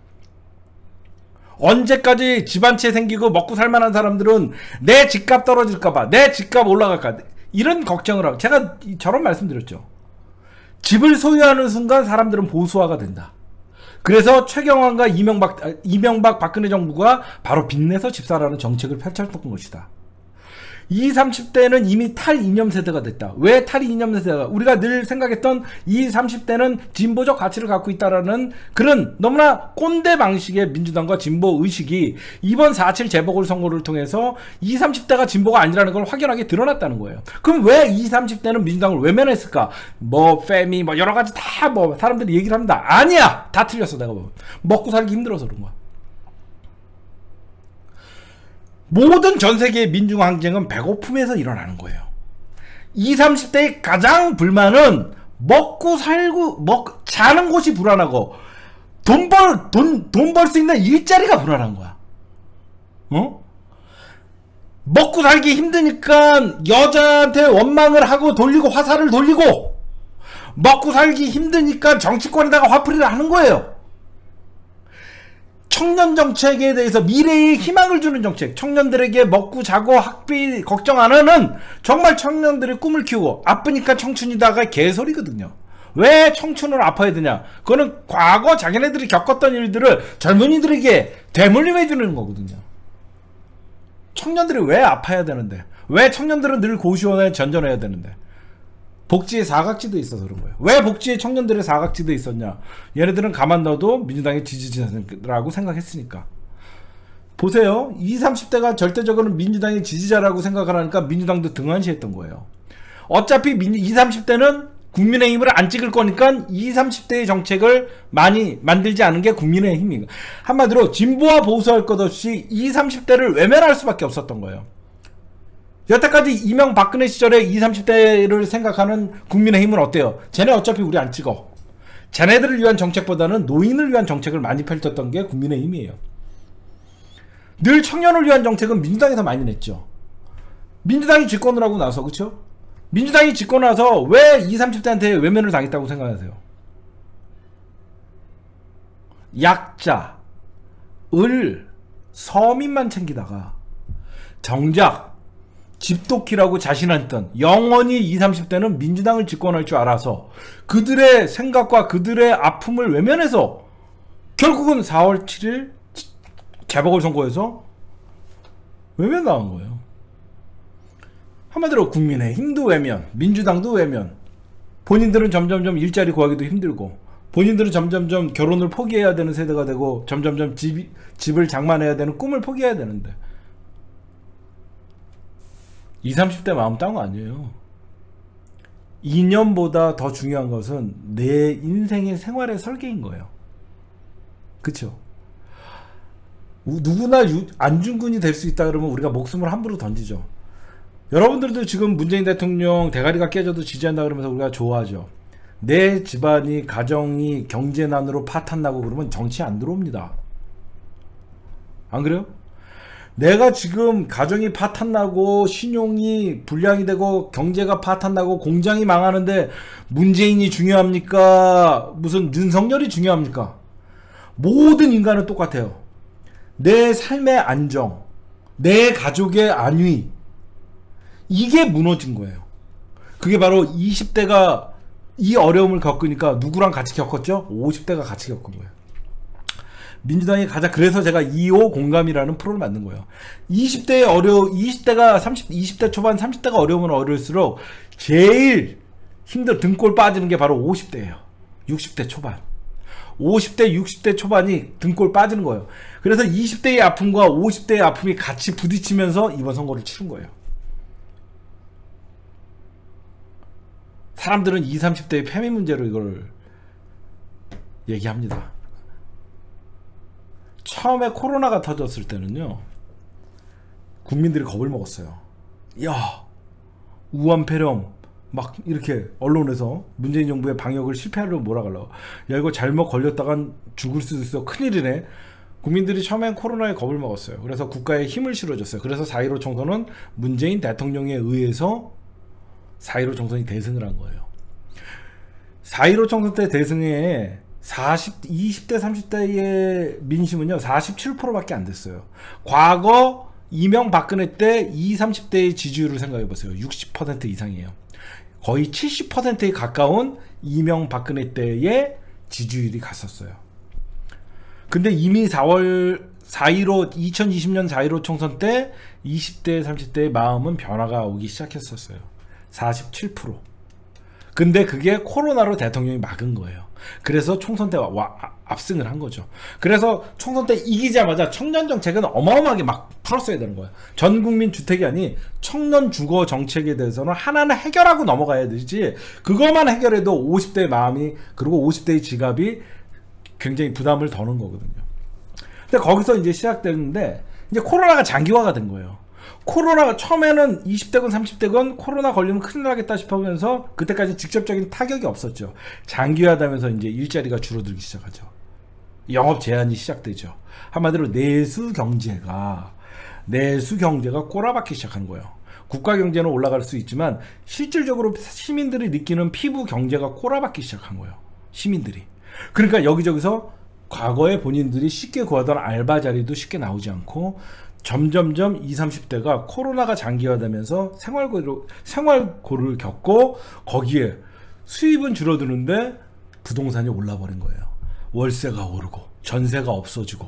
언제까지 집 한 채 생기고 먹고 살만한 사람들은 내 집값 떨어질까봐, 내 집값 올라갈까, 이런 걱정을 하고, 제가 저런 말씀드렸죠. 집을 소유하는 순간 사람들은 보수화가 된다. 그래서 최경환과 이명박, 이명박 박근혜 정부가 바로 빚내서 집 사라는 정책을 펼쳤던 것이다. 이십, 삼십 대는 이미 탈이념 세대가 됐다. 왜 탈이념 세대가? 우리가 늘 생각했던 이십, 삼십 대는 진보적 가치를 갖고 있다라는 그런 너무나 꼰대 방식의 민주당과 진보 의식이 이번 사 칠 재보궐선거를 통해서 이십, 삼십 대가 진보가 아니라는 걸 확연하게 드러났다는 거예요. 그럼 왜 이십, 삼십 대는 민주당을 외면했을까? 뭐 페미 뭐 여러 가지 다 뭐 사람들이 얘기를 합니다. 아니야! 다 틀렸어. 내가 보면. 먹고 살기 힘들어서 그런 거야. 모든 전세계의 민중항쟁은 배고픔에서 일어나는 거예요. 이십, 삼십 대의 가장 불만은 먹고 살고 먹 자는 곳이 불안하고 돈 벌 돈 돈 벌 수 있는 일자리가 불안한 거야. 어? 먹고 살기 힘드니까 여자한테 원망을 하고 돌리고 화살을 돌리고 먹고 살기 힘드니까 정치권에다가 화풀이를 하는 거예요. 청년 정책에 대해서 미래의 희망을 주는 정책, 청년들에게 먹고 자고 학비 걱정 안 하는 정말 청년들의 꿈을 키우고 아프니까 청춘이다가 개소리거든요. 왜 청춘을 아파야 되냐? 그거는 과거 자기네들이 겪었던 일들을 젊은이들에게 되물림해 주는 거거든요. 청년들이 왜 아파야 되는데? 왜 청년들은 늘 고시원에 전전해야 되는데? 복지의 사각지도 있어서 그런 거예요. 왜 복지의 청년들의 사각지도 있었냐? 얘네들은 가만 놔도 민주당의 지지자라고 생각했으니까. 보세요. 이십, 삼십 대가 절대적으로 민주당의 지지자라고 생각을 하니까 민주당도 등한시했던 거예요. 어차피 이십, 삼십 대는 국민의힘을 안 찍을 거니까 이십, 삼십 대의 정책을 많이 만들지 않은 게 국민의힘이에요. 한마디로 진보와 보수할 것 없이 이십, 삼십 대를 외면할 수밖에 없었던 거예요. 여태까지 이명박근혜 시절에 이십, 삼십 대를 생각하는 국민의힘은 어때요? 쟤네 어차피 우리 안 찍어. 쟤네들을 위한 정책보다는 노인을 위한 정책을 많이 펼쳤던 게 국민의힘이에요. 늘 청년을 위한 정책은 민주당에서 많이 냈죠. 민주당이 집권을 하고 나서, 그쵸? 민주당이 집권을 나서 왜 이십, 삼십 대한테 외면을 당했다고 생각하세요? 약자, 을, 서민만 챙기다가 정작 집도키라고 자신했던 영원히 이십, 삼십 대는 민주당을 집권할 줄 알아서 그들의 생각과 그들의 아픔을 외면해서 결국은 사월 칠일 재보궐선거에서 외면당한 거예요. 한마디로 국민의힘도 외면, 민주당도 외면. 본인들은 점점점 일자리 구하기도 힘들고 본인들은 점점점 결혼을 포기해야 되는 세대가 되고 점점점 집, 집을 장만해야 되는 꿈을 포기해야 되는데 이십, 삼십 대 마음 딴 거 아니에요. 이념보다 더 중요한 것은 내 인생의 생활의 설계인 거예요. 그쵸? 누구나 유, 안중근이 될 수 있다 그러면 우리가 목숨을 함부로 던지죠. 여러분들도 지금 문재인 대통령 대가리가 깨져도 지지한다 그러면서 우리가 좋아하죠. 내 집안이 가정이 경제난으로 파탄나고 그러면 정치 안 들어옵니다. 안 그래요? 내가 지금 가정이 파탄나고 신용이 불량이 되고 경제가 파탄나고 공장이 망하는데 문재인이 중요합니까? 무슨 윤석열이 중요합니까? 모든 인간은 똑같아요. 내 삶의 안정, 내 가족의 안위, 이게 무너진 거예요. 그게 바로 이십 대가 이 어려움을 겪으니까 누구랑 같이 겪었죠? 오십 대가 같이 겪은 거예요. 민주당이 가장, 그래서 제가 이십오 공감이라는 프로를 만든 거예요. 이십 대의 어려, 이십 대가 삼십, 이십 대 초반, 삼십 대가 어려우면 어려울수록 제일 힘들 등골 빠지는 게 바로 오십 대예요. 육십 대 초반. 오십 대, 육십 대 초반이 등골 빠지는 거예요. 그래서 이십 대의 아픔과 오십 대의 아픔이 같이 부딪히면서 이번 선거를 치른 거예요. 사람들은 이십, 삼십 대의 패미 문제로 이걸 얘기합니다. 처음에 코로나가 터졌을 때는요, 국민들이 겁을 먹었어요. 야, 우한 폐렴 막 이렇게 언론에서 문재인 정부의 방역을 실패하려고 몰아가려고, 야 이거 잘못 걸렸다간 죽을 수도 있어, 큰일이네. 국민들이 처음엔 코로나에 겁을 먹었어요. 그래서 국가에 힘을 실어줬어요. 그래서 사 일오 총선은 문재인 대통령에 의해서 사 일오 총선이 대승을 한 거예요. 사 일오 총선 때 대승에 사십, 이십 대, 삼십 대의 민심은요 사십칠 퍼센트밖에 안 됐어요. 과거 이명박근혜 때 이십, 삼십 대의 지지율을 생각해보세요. 육십 퍼센트 이상이에요. 거의 칠십 퍼센트에 가까운 이명박근혜 때의 지지율이 갔었어요. 근데 이미 사월 사 일오 이천이십 년 사 일오 총선 때 이십 대, 삼십 대의 마음은 변화가 오기 시작했었어요. 사십칠 퍼센트. 근데 그게 코로나로 대통령이 막은 거예요. 그래서 총선 때 와, 와, 압승을 한 거죠. 그래서 총선 때 이기자마자 청년 정책은 어마어마하게 막 풀었어야 되는 거예요. 전 국민 주택이 아닌 청년 주거 정책에 대해서는 하나는 해결하고 넘어가야 되지, 그것만 해결해도 오십 대의 마음이, 그리고 오십 대의 지갑이 굉장히 부담을 더는 거거든요. 근데 거기서 이제 시작되는데, 이제 코로나가 장기화가 된 거예요. 코로나가 처음에는 이십 대건 삼십 대건 코로나 걸리면 큰일 나겠다 싶으면서 그때까지 직접적인 타격이 없었죠. 장기화되면서 이제 일자리가 줄어들기 시작하죠. 영업 제한이 시작되죠. 한마디로 내수 경제가 내수 경제가 꼬라박기 시작한 거예요. 국가 경제는 올라갈 수 있지만 실질적으로 시민들이 느끼는 피부 경제가 꼬라박기 시작한 거예요. 시민들이. 그러니까 여기저기서 과거에 본인들이 쉽게 구하던 알바 자리도 쉽게 나오지 않고, 점점점 이십, 삼십 대가 코로나가 장기화되면서 생활고를, 생활고를 겪고, 거기에 수입은 줄어드는데 부동산이 올라버린 거예요. 월세가 오르고 전세가 없어지고,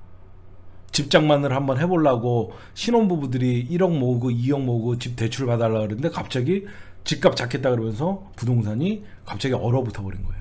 집장만을 한번 해보려고 신혼부부들이 일억 모으고 이억 모으고 집 대출 받아달라 그러는데 갑자기 집값 잡겠다 그러면서 부동산이 갑자기 얼어붙어 버린 거예요.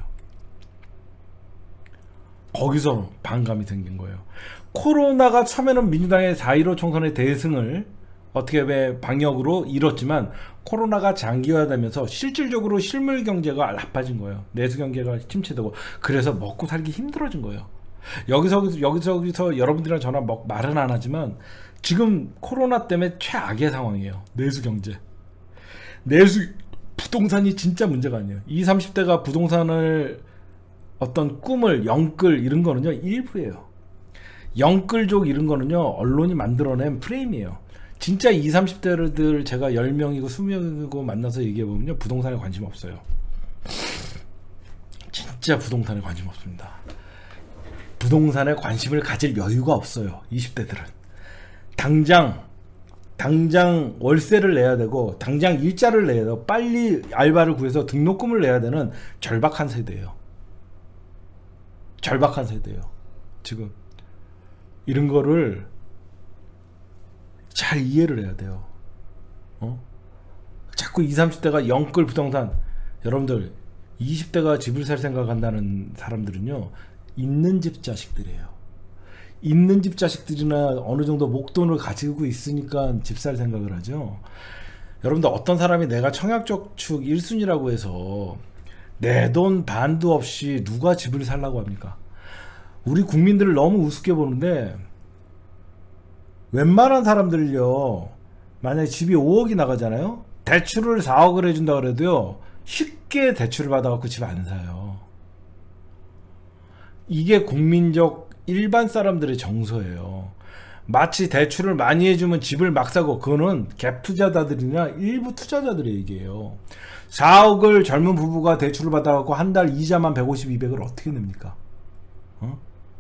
거기서 반감이 생긴 거예요. 코로나가 처음에는 민주당의 사 일오 총선의 대승을 어떻게 왜 방역으로 이뤘지만, 코로나가 장기화되면서 실질적으로 실물 경제가 나빠진 거예요. 내수 경제가 침체되고, 그래서 먹고 살기 힘들어진 거예요. 여기서 여기서 여기서 여러분들이랑 저랑 뭐 말은 안 하지만 지금 코로나 때문에 최악의 상황이에요. 내수 경제. 내수 부동산이 진짜 문제가 아니에요. 이십, 삼십 대가 부동산을 어떤 꿈을 영끌 이런 거는요 일부예요. 영끌족 이런 거는요 언론이 만들어낸 프레임이에요. 진짜 이십, 삼십 대들 제가 열 명이고 이십 명이고 만나서 얘기해보면요 부동산에 관심 없어요. 진짜 부동산에 관심 없습니다. 부동산에 관심을 가질 여유가 없어요. 이십 대들은 당장 당장 월세를 내야 되고, 당장 일자를 내야 되고, 빨리 알바를 구해서 등록금을 내야 되는 절박한 세대예요. 절박한 세대예요. 지금 이런 거를 잘 이해를 해야 돼요. 어? 자꾸 이십, 삼십 대가 영끌 부동산, 여러분들 이십 대가 집을 살 생각한다는 사람들은요 있는 집 자식들이에요. 있는 집 자식들이나 어느 정도 목돈을 가지고 있으니까 집 살 생각을 하죠. 여러분들 어떤 사람이 내가 청약저축 일 순위라고 해서 내 돈 반도 없이 누가 집을 살라고 합니까? 우리 국민들을 너무 우습게 보는데, 웬만한 사람들요 만약에 집이 오억이 나가잖아요. 대출을 사억을 해준다 그래도요 쉽게 대출을 받아갖고 집 안 사요. 이게 국민적 일반 사람들의 정서예요. 마치 대출을 많이 해주면 집을 막 사고, 그거는 갭 투자자들이나 일부 투자자들의 얘기예요. 사억을 젊은 부부가 대출을 받아갖고 한 달 이자만 백오십, 이백을 어떻게 냅니까? 어?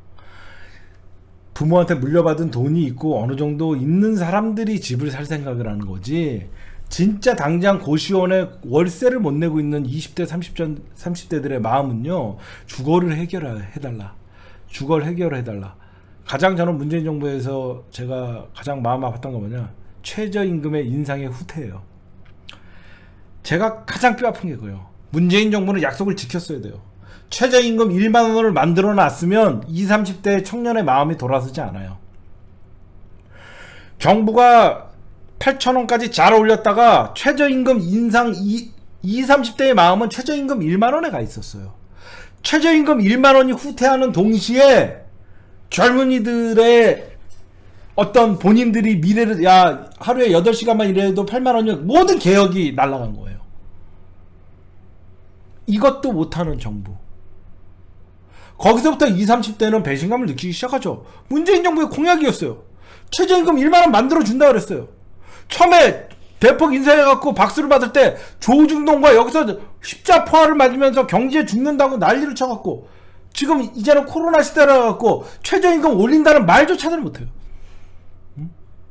부모한테 물려받은 돈이 있고 어느 정도 있는 사람들이 집을 살 생각을 하는 거지, 진짜 당장 고시원에 월세를 못 내고 있는 이십 대, 삼십 대들의 마음은요 주거를 해결해달라, 주거를 해결해달라. 가장 저는 문재인 정부에서 제가 가장 마음 아팠던 거 뭐냐, 최저임금의 인상의 후퇴예요. 제가 가장 뼈아픈 게 그거예요. 문재인 정부는 약속을 지켰어야 돼요. 최저임금 일만 원을 만들어 놨으면 이십, 삼십 대 청년의 마음이 돌아서지 않아요. 정부가 팔천 원까지 잘 올렸다가 최저임금 인상 이십, 삼십 대의 마음은 최저임금 일만 원에 가 있었어요. 최저임금 일만 원이 후퇴하는 동시에 젊은이들의 어떤 본인들이 미래를, 야 하루에 여덟 시간만 일해도 팔만 원이, 모든 개혁이 날아간 거예요. 이것도 못하는 정부. 거기서부터 이십, 삼십 대는 배신감을 느끼기 시작하죠. 문재인 정부의 공약이었어요. 최저임금 일만 원 만들어준다 그랬어요. 처음에 대폭 인사해갖고 박수를 받을 때 조중동과 여기서 십자포화를 맞으면서 경제 죽는다고 난리를 쳐갖고, 지금 이제는 코로나 시대라 갖고 최저임금 올린다는 말조차도 못해요. 응?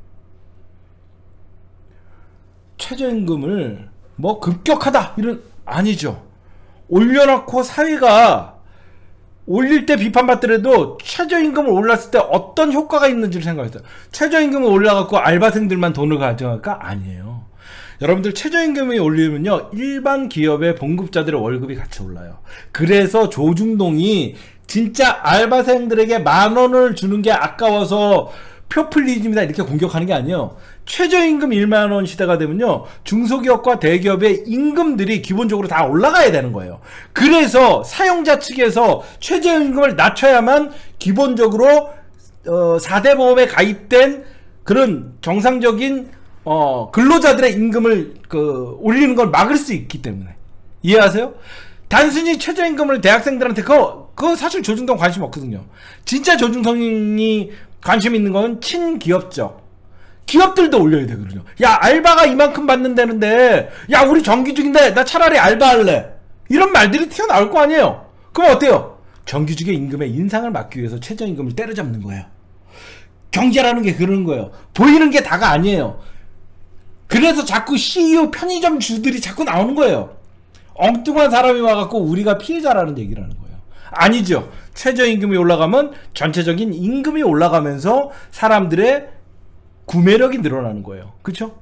최저임금을 뭐 급격하다 이런, 아니죠. 올려놓고 사회가 올릴 때 비판받더라도 최저임금을 올랐을 때 어떤 효과가 있는지를 생각했어요. 최저임금을 올라갖고 알바생들만 돈을 가져갈까? 아니에요. 여러분들 최저임금이 올리면요, 일반 기업의 봉급자들의 월급이 같이 올라요. 그래서 조중동이 진짜 알바생들에게 만 원을 주는 게 아까워서 표퓰리즘이다 이렇게 공격하는 게 아니에요. 최저임금 일만 원 시대가 되면요, 중소기업과 대기업의 임금들이 기본적으로 다 올라가야 되는 거예요. 그래서 사용자 측에서 최저임금을 낮춰야만 기본적으로 어, 사 대 보험에 가입된 그런 정상적인 어, 근로자들의 임금을 그, 올리는 걸 막을 수 있기 때문에. 이해하세요? 단순히 최저임금을 대학생들한테, 그거, 그거 사실 조중동 관심 없거든요. 진짜 조중동이 관심 있는 건 친기업적. 기업들도 올려야 되거든요. 야, 알바가 이만큼 받는다는데, 야, 우리 정규직인데 나 차라리 알바할래. 이런 말들이 튀어나올 거 아니에요. 그럼 어때요? 정규직의 임금의 인상을 막기 위해서 최저임금을 때려잡는 거예요. 경제라는 게 그런 거예요. 보이는 게 다가 아니에요. 그래서 자꾸 씨이오 편의점 주들이 자꾸 나오는 거예요. 엉뚱한 사람이 와갖고 우리가 피해자라는 얘기를 하는 거예요. 아니죠. 최저임금이 올라가면 전체적인 임금이 올라가면서 사람들의 구매력이 늘어나는 거예요. 그쵸?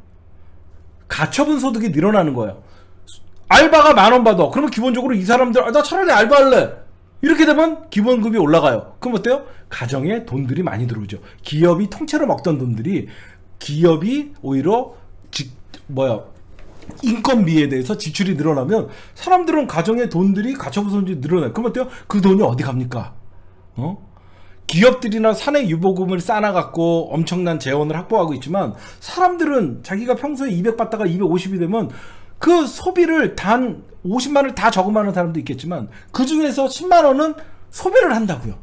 가처분 소득이 늘어나는 거예요. 알바가 만 원 받아. 그러면 기본적으로 이 사람들, 아, 나 차라리 알바할래. 이렇게 되면 기본급이 올라가요. 그럼 어때요? 가정에 돈들이 많이 들어오죠. 기업이 통째로 먹던 돈들이, 기업이 오히려 지, 뭐야 인건비에 대해서 지출이 늘어나면 사람들은 가정의 돈들이, 가처분 소득이 늘어나요. 그럼 어때요? 그 돈이 어디 갑니까? 어? 기업들이나 사내 유보금을 쌓아갖고 엄청난 재원을 확보하고 있지만, 사람들은 자기가 평소에 이백 받다가 이백오십이 되면 그 소비를 단 오십만 원을 다 저금하는 사람도 있겠지만, 그 중에서 십만 원은 소비를 한다고요.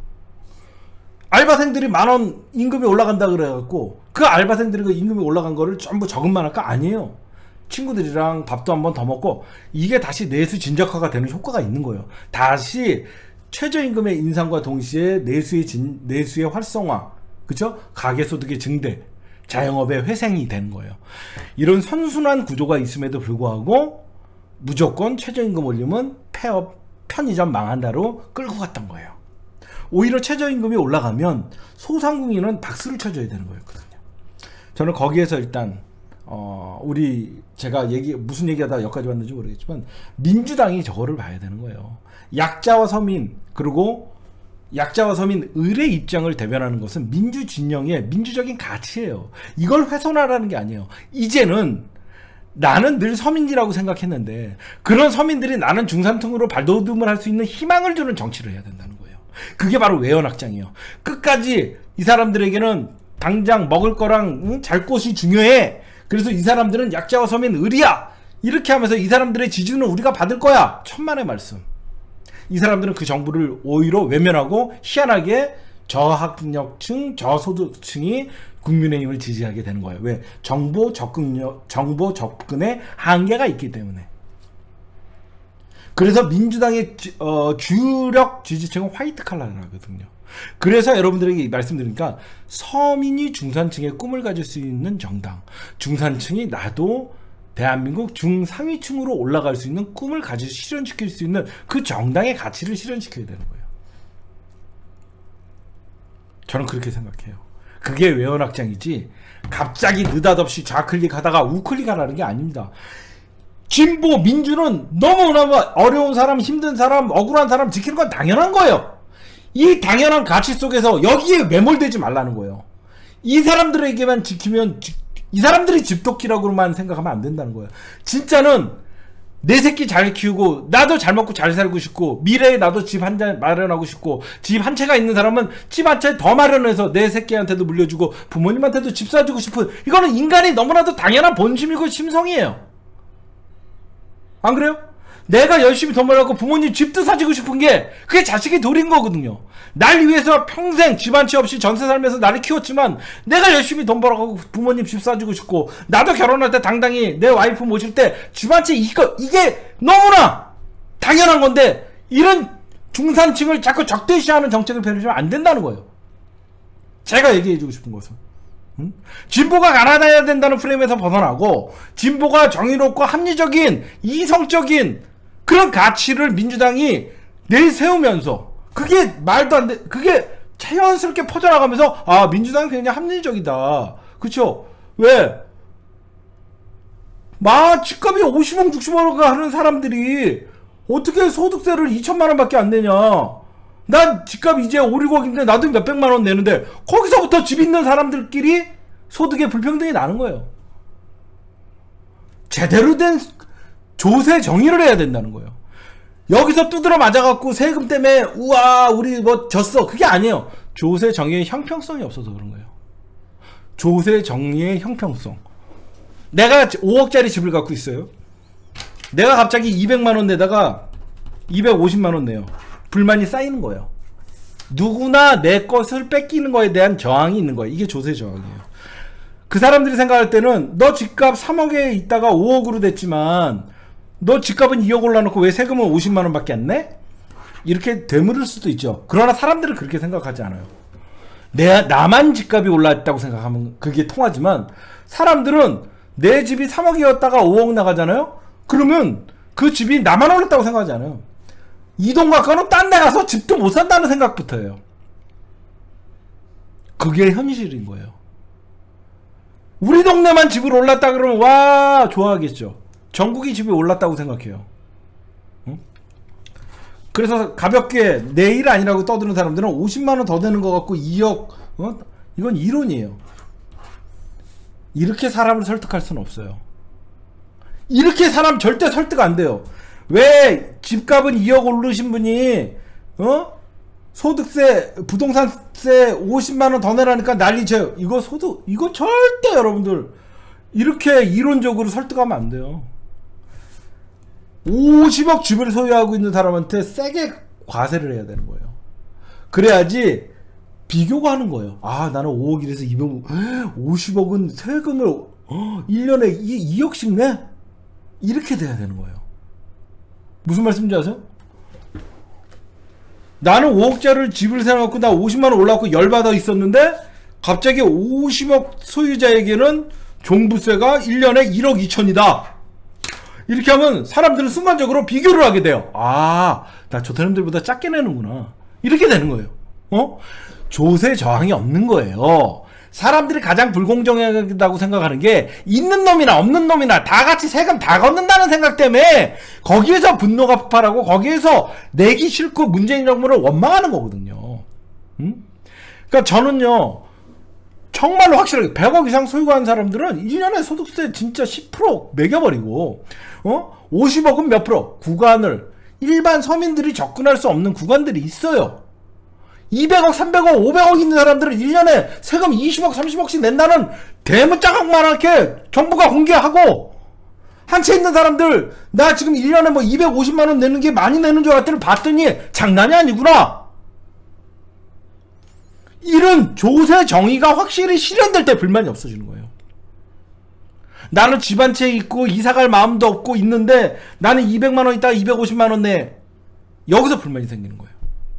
알바생들이 만 원 임금이 올라간다 그래갖고 그 알바생들이 그 임금이 올라간 거를 전부 저금만 할까? 아니에요. 친구들이랑 밥도 한 번 더 먹고, 이게 다시 내수 진적화가 되는 효과가 있는 거예요. 다시 최저임금의 인상과 동시에 내수의 진, 내수의 활성화, 그쵸? 가계소득의 증대, 자영업의 회생이 되는 거예요. 이런 선순환 구조가 있음에도 불구하고 무조건 최저임금 올리면 폐업, 편의점 망한다로 끌고 갔던 거예요. 오히려 최저임금이 올라가면 소상공인은 박수를 쳐줘야 되는 거였거든요. 저는 거기에서 일단 어 우리 제가 얘기 무슨 얘기하다가 여기까지 왔는지 모르겠지만, 민주당이 저거를 봐야 되는 거예요. 약자와 서민, 그리고 약자와 서민 을의 입장을 대변하는 것은 민주진영의 민주적인 가치예요. 이걸 훼손하라는 게 아니에요. 이제는 나는 늘 서민이라고 생각했는데, 그런 서민들이 나는 중산층으로 발돋움을 할 수 있는 희망을 주는 정치를 해야 된다는 거예요. 그게 바로 외연확장이에요. 끝까지 이 사람들에게는 당장 먹을 거랑 응? 잘 곳이 중요해. 그래서 이 사람들은 약자와 서민 을이야. 이렇게 하면서 이 사람들의 지지는 우리가 받을 거야. 천만의 말씀. 이 사람들은 그 정부를 오히려 외면하고 희한하게 저학력층, 저소득층이 국민의힘을 지지하게 되는 거예요. 왜? 정보 접근력, 정보 접근에 한계가 있기 때문에. 그래서 민주당의 주, 어, 주력 지지층은 화이트 칼라거든요. 그래서 여러분들에게 말씀드리니까, 서민이 중산층의 꿈을 가질 수 있는 정당, 중산층이 나도 대한민국 중상위층으로 올라갈 수 있는 꿈을 가지 실현시킬 수 있는 그 정당의 가치를 실현시켜야 되는 거예요. 저는 그렇게 생각해요. 그게 외연확장이지, 갑자기 느닷없이 좌클릭하다가 우클릭하라는 게 아닙니다. 진보, 민주는 너무너무 어려운 사람, 힘든 사람, 억울한 사람 지키는 건 당연한 거예요. 이 당연한 가치 속에서 여기에 매몰되지 말라는 거예요. 이 사람들에게만 지키면 이 사람들이 집도끼라고만 생각하면 안 된다는 거예요. 진짜는 내 새끼 잘 키우고 나도 잘 먹고 잘 살고 싶고 미래에 나도 집 한 채 마련하고 싶고 집 한 채가 있는 사람은 집 한 채 더 마련해서 내 새끼한테도 물려주고 부모님한테도 집 사주고 싶은, 이거는 인간이 너무나도 당연한 본심이고 심성이에요. 안 그래요? 내가 열심히 돈 벌려고 부모님 집도 사주고 싶은 게 그게 자식의 도리인 거거든요. 날 위해서 평생 집 한 채 없이 전세 살면서 나를 키웠지만 내가 열심히 돈 벌어가고 부모님 집 사주고 싶고 나도 결혼할 때 당당히 내 와이프 모실 때 집 한 채 이거 이게 너무나 당연한 건데 이런 중산층을 자꾸 적대시하는 정책을 펼치면 안 된다는 거예요. 제가 얘기해주고 싶은 것은 응? 진보가 갈아놔야 된다는 프레임에서 벗어나고 진보가 정의롭고 합리적인 이성적인 그런 가치를 민주당이 내세우면서 그게 말도 안 돼. 그게 자연스럽게 퍼져나가면서 아 민주당은 굉장히 합리적이다. 그쵸? 왜? 마 집값이 오십억 육십억가 하는 사람들이 어떻게 소득세를 이천만 원밖에 안 내냐. 난 집값 이제 오, 육억인데 나도 몇백만 원 내는데 거기서부터 집 있는 사람들끼리 소득의 불평등이 나는 거예요. 제대로 된 조세 정의를 해야 된다는 거예요. 여기서 두드러 맞아갖고 세금 때문에 우와 우리 뭐 졌어, 그게 아니에요. 조세 정의의 형평성이 없어서 그런 거예요. 조세 정의의 형평성. 내가 오억짜리 집을 갖고 있어요. 내가 갑자기 이백만 원 내다가 이백오십만 원 내요. 불만이 쌓이는 거예요. 누구나 내 것을 뺏기는 거에 대한 저항이 있는 거예요. 이게 조세 저항이에요. 그 사람들이 생각할 때는 너 집값 삼억에 있다가 오억으로 됐지만 너 집값은 이억 올라놓고 왜 세금은 오십만 원밖에 안 내? 이렇게 되물을 수도 있죠. 그러나 사람들은 그렇게 생각하지 않아요. 내, 나만 집값이 올랐다고 생각하면 그게 통하지만 사람들은 내 집이 삼억이었다가 오억 나가잖아요? 그러면 그 집이 나만 올랐다고 생각하지 않아요. 이 돈 갖고는 딴 데 가서 집도 못 산다는 생각부터 해요. 그게 현실인 거예요. 우리 동네만 집을 올랐다 그러면 와 좋아하겠죠. 전국이 집이 올랐다고 생각해요. 응? 그래서 가볍게 내일 아니라고 떠드는 사람들은 오십만 원 더 되는 것 같고 이억 어? 이건 이론이에요. 이렇게 사람을 설득할 수는 없어요. 이렇게 사람 절대 설득 안 돼요. 왜 집값은 이억 오르신 분이 어? 소득세 부동산세 오십만 원 더 내라니까 난리쳐요. 이거 소득 이거 절대 여러분들 이렇게 이론적으로 설득하면 안 돼요. 오십억 집을 소유하고 있는 사람한테 세게 과세를 해야 되는 거예요. 그래야지 비교가 하는 거예요. 아 나는 오억이라서 이백오십억은 세금을 어, 일 년에 이억씩 내? 이렇게 돼야 되는 거예요. 무슨 말씀인지 아세요? 나는 오억짜리 집을 사놓고 나 오십만 원 올라갖고 열받아 있었는데 갑자기 오십억 소유자에게는 종부세가 일 년에 일억 이천이다. 이렇게 하면 사람들은 순간적으로 비교를 하게 돼요. 아, 나 저 사람들보다 작게 내는구나. 이렇게 되는 거예요. 어? 조세 저항이 없는 거예요. 사람들이 가장 불공정하다고 생각하는 게 있는 놈이나 없는 놈이나 다 같이 세금 다 걷는다는 생각 때문에 거기에서 분노가 폭발하고 거기에서 내기 싫고 문재인 정부를 원망하는 거거든요. 음? 그러니까 저는요 정말로 확실하게 백억 이상 소유가 한 사람들은 일 년에 소득세 진짜 십 퍼센트 매겨버리고 어? 오십억은 몇 프로 구간을 일반 서민들이 접근할 수 없는 구간들이 있어요. 이백억, 삼백억, 오백억 있는 사람들은 일 년에 세금 이십억, 삼십억씩 낸다는 대문짝만하게 정부가 공개하고 한 채 있는 사람들 나 지금 일 년에 뭐 이백오십만 원 내는 게 많이 내는 줄 알았더니 봤더니 장난이 아니구나. 이런 조세 정의가 확실히 실현될 때 불만이 없어지는 거예요. 나는 집 한 채 있고 이사갈 마음도 없고 있는데 나는 이백만 원 있다가 이백오십만 원 내. 여기서 불만이 생기는 거예요.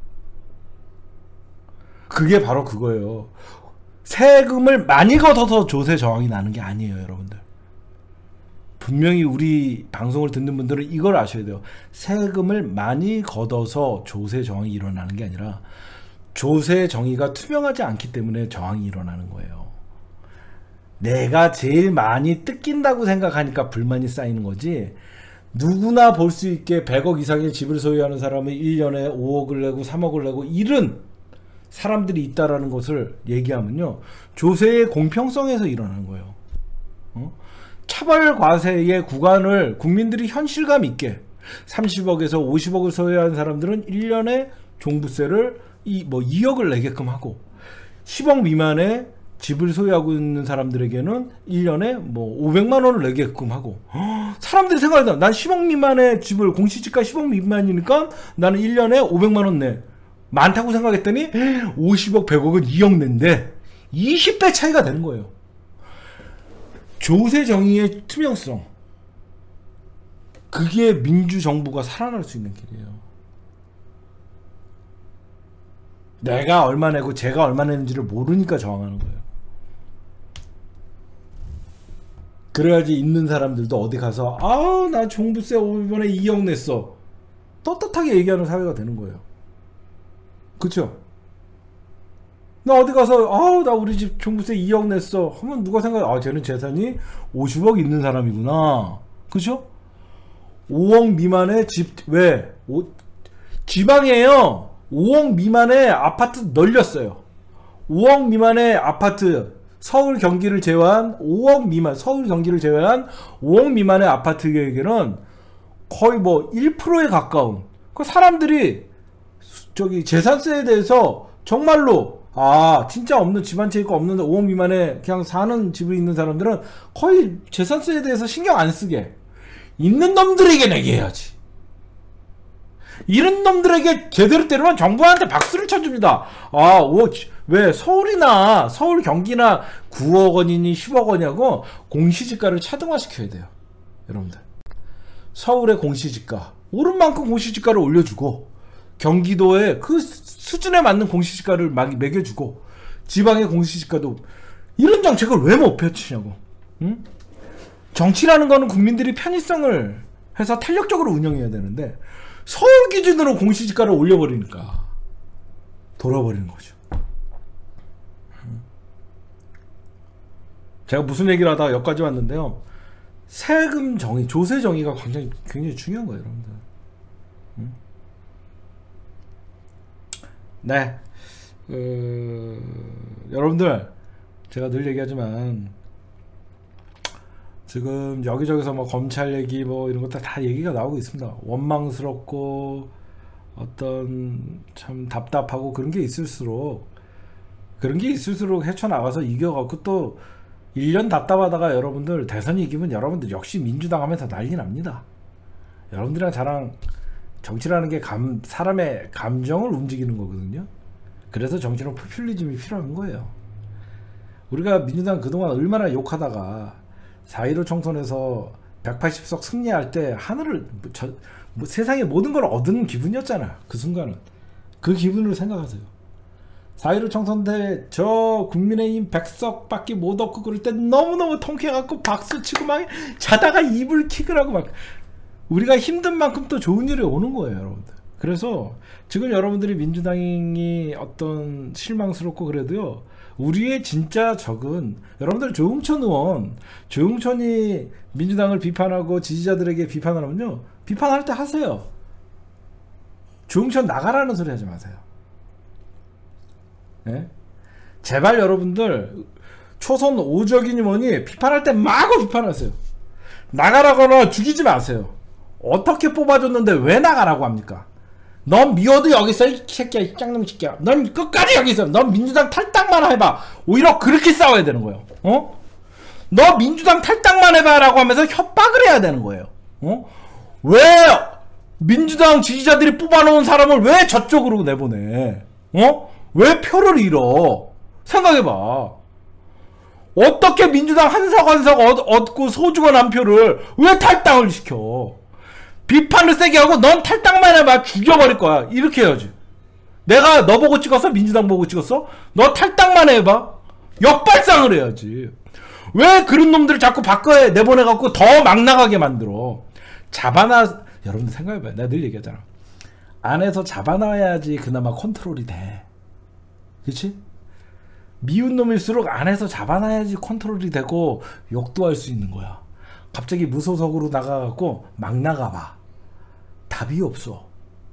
그게 바로 그거예요. 세금을 많이 걷어서 조세 저항이 나는 게 아니에요, 여러분들. 분명히 우리 방송을 듣는 분들은 이걸 아셔야 돼요. 세금을 많이 걷어서 조세 저항이 일어나는 게 아니라 조세 정의가 투명하지 않기 때문에 저항이 일어나는 거예요. 내가 제일 많이 뜯긴다고 생각하니까 불만이 쌓이는 거지 누구나 볼 수 있게 백억 이상의 집을 소유하는 사람이 일 년에 오억을 내고 삼억을 내고 이런 사람들이 있다라는 것을 얘기하면요, 조세의 공평성에서 일어나는 거예요. 어? 차별 과세의 구간을 국민들이 현실감 있게 삼십억에서 오십억을 소유하는 사람들은 일 년에 종부세를 이 뭐 이억을 내게끔 하고, 십억 미만의 집을 소유하고 있는 사람들에게는 일 년에 뭐 오백만 원을 내게끔 하고. 허, 사람들이 생각한다. 난 십억 미만의 집을, 공시지가 십억 미만이니까 나는 일 년에 오백만 원 내. 많다고 생각했더니 오십억 백억은 이억 낸데 이십 배 차이가 되는 거예요. 조세 정의의 투명성, 그게 민주정부가 살아날 수 있는 길이에요. 내가 얼마 내고 제가 얼마 내는지를 모르니까 저항하는 거예요. 그래야지 있는 사람들도 어디 가서 아우 나 종부세 이번에 이억 냈어 떳떳하게 얘기하는 사회가 되는 거예요. 그쵸? 나 어디 가서 아우 나 우리 집 종부세 이억 냈어 하면 누가 생각해? 아 쟤는 재산이 오십억 있는 사람이구나. 그쵸? 오억 미만의 집, 왜? 오, 지방이에요. 오억 미만의 아파트 널렸어요. 오억 미만의 아파트, 서울 경기를 제외한 오억 미만, 서울 경기를 제외한 오억 미만의 아파트에게는 거의 뭐 일 퍼센트에 가까운, 그 사람들이 저기 재산세에 대해서 정말로 아 진짜 없는, 집 한 채 있고 없는 오억 미만에 그냥 사는 집이 있는 사람들은 거의 재산세에 대해서 신경 안 쓰게 있는 놈들에게 내게 해야지. 이런 놈들에게 제대로 때리면 정부한테 박수를 쳐줍니다. 아, 오, 왜 서울이나 서울 경기나 구억 원이니 십억 원이냐고 공시지가를 차등화시켜야 돼요. 여러분들, 서울의 공시지가 오른 만큼 공시지가를 올려주고, 경기도의 그 수준에 맞는 공시지가를 막 매겨주고, 지방의 공시지가도, 이런 정책을 왜 못 펼치냐고. 응? 정치라는 거는 국민들이 편의성을 해서 탄력적으로 운영해야 되는데 서울 기준으로 공시지가를 올려버리니까 돌아버리는 거죠. 제가 무슨 얘기를 하다가 여기까지 왔는데요, 세금 정의, 조세 정의가 굉장히, 굉장히 중요한 거예요, 여러분들. 음? 네, 그, 여러분들 제가 늘 얘기하지만 지금 여기저기서 뭐 검찰 얘기 뭐 이런 것들 다 얘기가 나오고 있습니다. 원망스럽고 어떤 참 답답하고 그런 게 있을수록 그런 게 있을수록 헤쳐나가서 이겨갖고 또 일 년 답답하다가 여러분들 대선 이기면 여러분들 역시 민주당 하면서 난리 납니다. 여러분들이랑 저랑 정치라는 게 감, 사람의 감정을 움직이는 거거든요. 그래서 정치는 포퓰리즘이 필요한 거예요. 우리가 민주당 그동안 얼마나 욕하다가 사 일오 총선에서 백팔십 석 승리할 때 하늘을, 저, 뭐 세상의 모든 걸 얻은 기분이었잖아. 그 순간은. 그 기분으로 생각하세요. 사 일오 총선 때 저 국민의힘 백 석밖에 못 얻고 그럴 때 너무너무 통쾌해갖고 박수치고 막 자다가 이불 킥을 하고 막, 우리가 힘든 만큼 또 좋은 일이 오는 거예요, 여러분들. 그래서 지금 여러분들이 민주당이 어떤 실망스럽고 그래도요, 우리의 진짜 적은 여러분들 조응천 의원, 조응천이 민주당을 비판하고 지지자들에게 비판을 하면요, 비판할 때 하세요. 조응천 나가라는 소리 하지 마세요. 예? 제발 여러분들 초선 오적인 의원이 비판할 때 마구 비판하세요. 나가라거나 죽이지 마세요. 어떻게 뽑아줬는데 왜 나가라고 합니까? 넌 미워도 여기 있어, 이 새끼야, 이 짱놈 새끼야. 넌 끝까지 여기 있어. 넌 민주당 탈당만 해봐. 오히려 그렇게 싸워야 되는 거예요. 어? 너 민주당 탈당만 해봐라고 하면서 협박을 해야 되는 거예요. 어? 왜 민주당 지지자들이 뽑아놓은 사람을 왜 저쪽으로 내보내? 어? 왜 표를 잃어? 생각해봐. 어떻게 민주당 한석 한석 얻고 소중한 한 표를 왜 탈당을 시켜? 비판을 세게 하고 넌 탈당만 해봐, 죽여버릴 거야. 이렇게 해야지. 내가 너 보고 찍었어? 민주당 보고 찍었어? 너 탈당만 해봐. 역발상을 해야지. 왜 그런 놈들을 자꾸 바꿔 내보내갖고 더 막 나가게 만들어? 잡아놔. 여러분들 생각해봐요. 내가 늘 얘기하잖아. 안에서 잡아놔야지 그나마 컨트롤이 돼. 그치? 미운 놈일수록 안에서 잡아놔야지 컨트롤이 되고 욕도 할 수 있는 거야. 갑자기 무소속으로 나가갖고 막 나가봐. 답이 없어.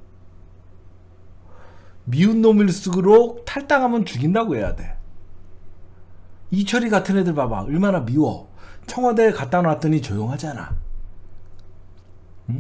미운 놈일수록 탈당하면 죽인다고 해야 돼. 이철이 같은 애들 봐봐. 얼마나 미워. 청와대에 갖다 놨더니 조용하잖아. 응?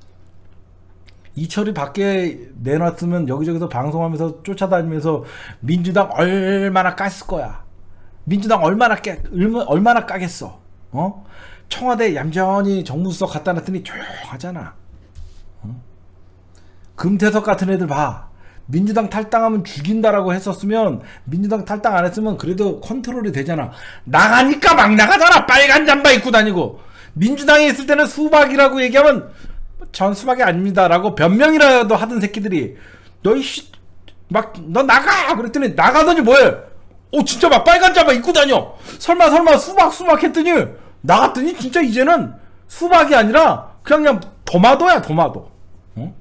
이철이 밖에 내놨으면 여기저기서 방송하면서 쫓아다니면서 민주당 얼마나 깠을 거야. 민주당 얼마나 깨, 얼마나 까겠어. 어? 청와대 얌전히 정무수석 갖다 놨더니 조용하잖아. 어? 금태섭 같은 애들 봐. 민주당 탈당하면 죽인다라고 했었으면, 민주당 탈당 안 했으면 그래도 컨트롤이 되잖아. 나가니까 막 나가잖아. 빨간 잠바 입고 다니고. 민주당에 있을 때는 수박이라고 얘기하면 전 수박이 아닙니다 라고 변명이라도 하던 새끼들이 너희 씨 막 너 나가 그랬더니 나가더니 뭐해. 오 진짜 막 빨간 잠바 입고 다녀. 설마 설마 수박 수박 했더니 나갔더니 진짜 이제는 수박이 아니라 그냥 그냥 도마도야 도마도. 어?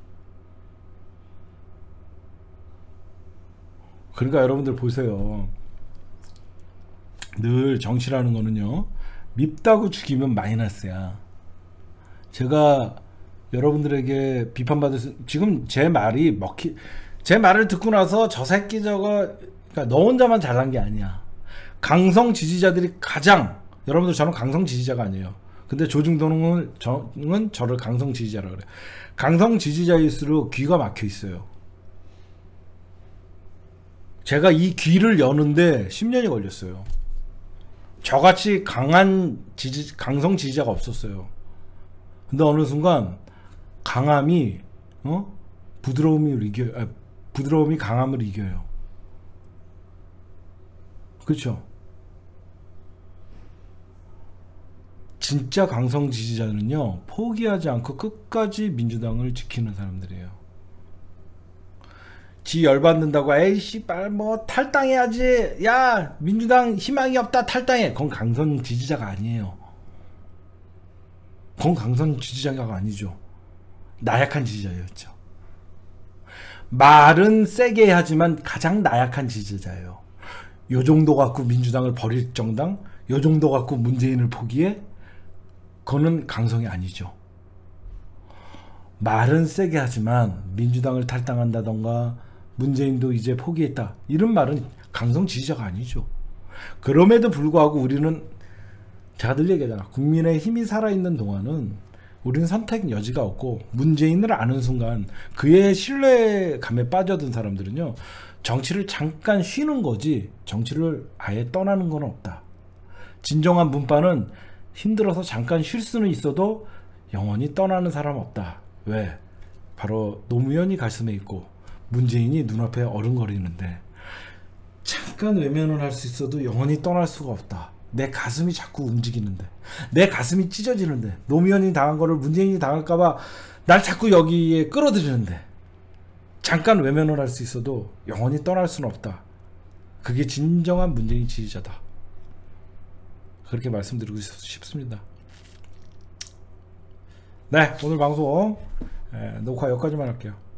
그러니까 여러분들 보세요. 늘 정치라는 거는요, 밉다고 죽이면 마이너스야. 제가 여러분들에게 비판받을 수, 지금 제 말이 먹히, 제 말을 듣고 나서 저 새끼 저거, 그러니까 너 혼자만 잘난 게 아니야. 강성 지지자들이 가장, 여러분들 저는 강성 지지자가 아니에요. 근데 조중동은 저는 저를 강성 지지자라 그래. 강성 지지자일수록 귀가 막혀 있어요. 제가 이 귀를 여는데 십 년이 걸렸어요. 저같이 강한 지지, 강성 지지자가 없었어요. 근데 어느 순간 강함이 어? 부드러움을 이겨, 아, 부드러움이 강함을 이겨요. 그렇죠? 진짜 강성 지지자는요, 포기하지 않고 끝까지 민주당을 지키는 사람들이에요. 지 열받는다고 에이 씨발 뭐 탈당해야지, 야 민주당 희망이 없다 탈당해. 그건 강성 지지자가 아니에요. 그건 강성 지지자가 아니죠. 나약한 지지자였죠. 말은 세게 하지만 가장 나약한 지지자예요. 요 정도 갖고 민주당을 버릴 정당, 요 정도 갖고 문재인을 포기해? 그거는 강성이 아니죠. 말은 세게 하지만 민주당을 탈당한다던가 문재인도 이제 포기했다, 이런 말은 강성 지지자가 아니죠. 그럼에도 불구하고 우리는, 제가 늘 얘기하잖아, 국민의 힘이 살아있는 동안은 우리는 선택 여지가 없고, 문재인을 아는 순간 그의 신뢰감에 빠져든 사람들은요, 정치를 잠깐 쉬는 거지 정치를 아예 떠나는 건 없다. 진정한 문파는 힘들어서 잠깐 쉴 수는 있어도 영원히 떠나는 사람 없다. 왜? 바로 노무현이 가슴에 있고 문재인이 눈앞에 어른거리는데, 잠깐 외면을 할 수 있어도 영원히 떠날 수가 없다. 내 가슴이 자꾸 움직이는데, 내 가슴이 찢어지는데, 노무현이 당한 거를 문재인이 당할까봐 날 자꾸 여기에 끌어들이는데, 잠깐 외면을 할 수 있어도 영원히 떠날 수는 없다. 그게 진정한 문재인 지지자다. 그렇게 말씀드리고 싶습니다. 네, 오늘 방송 에, 녹화 여기까지만 할게요.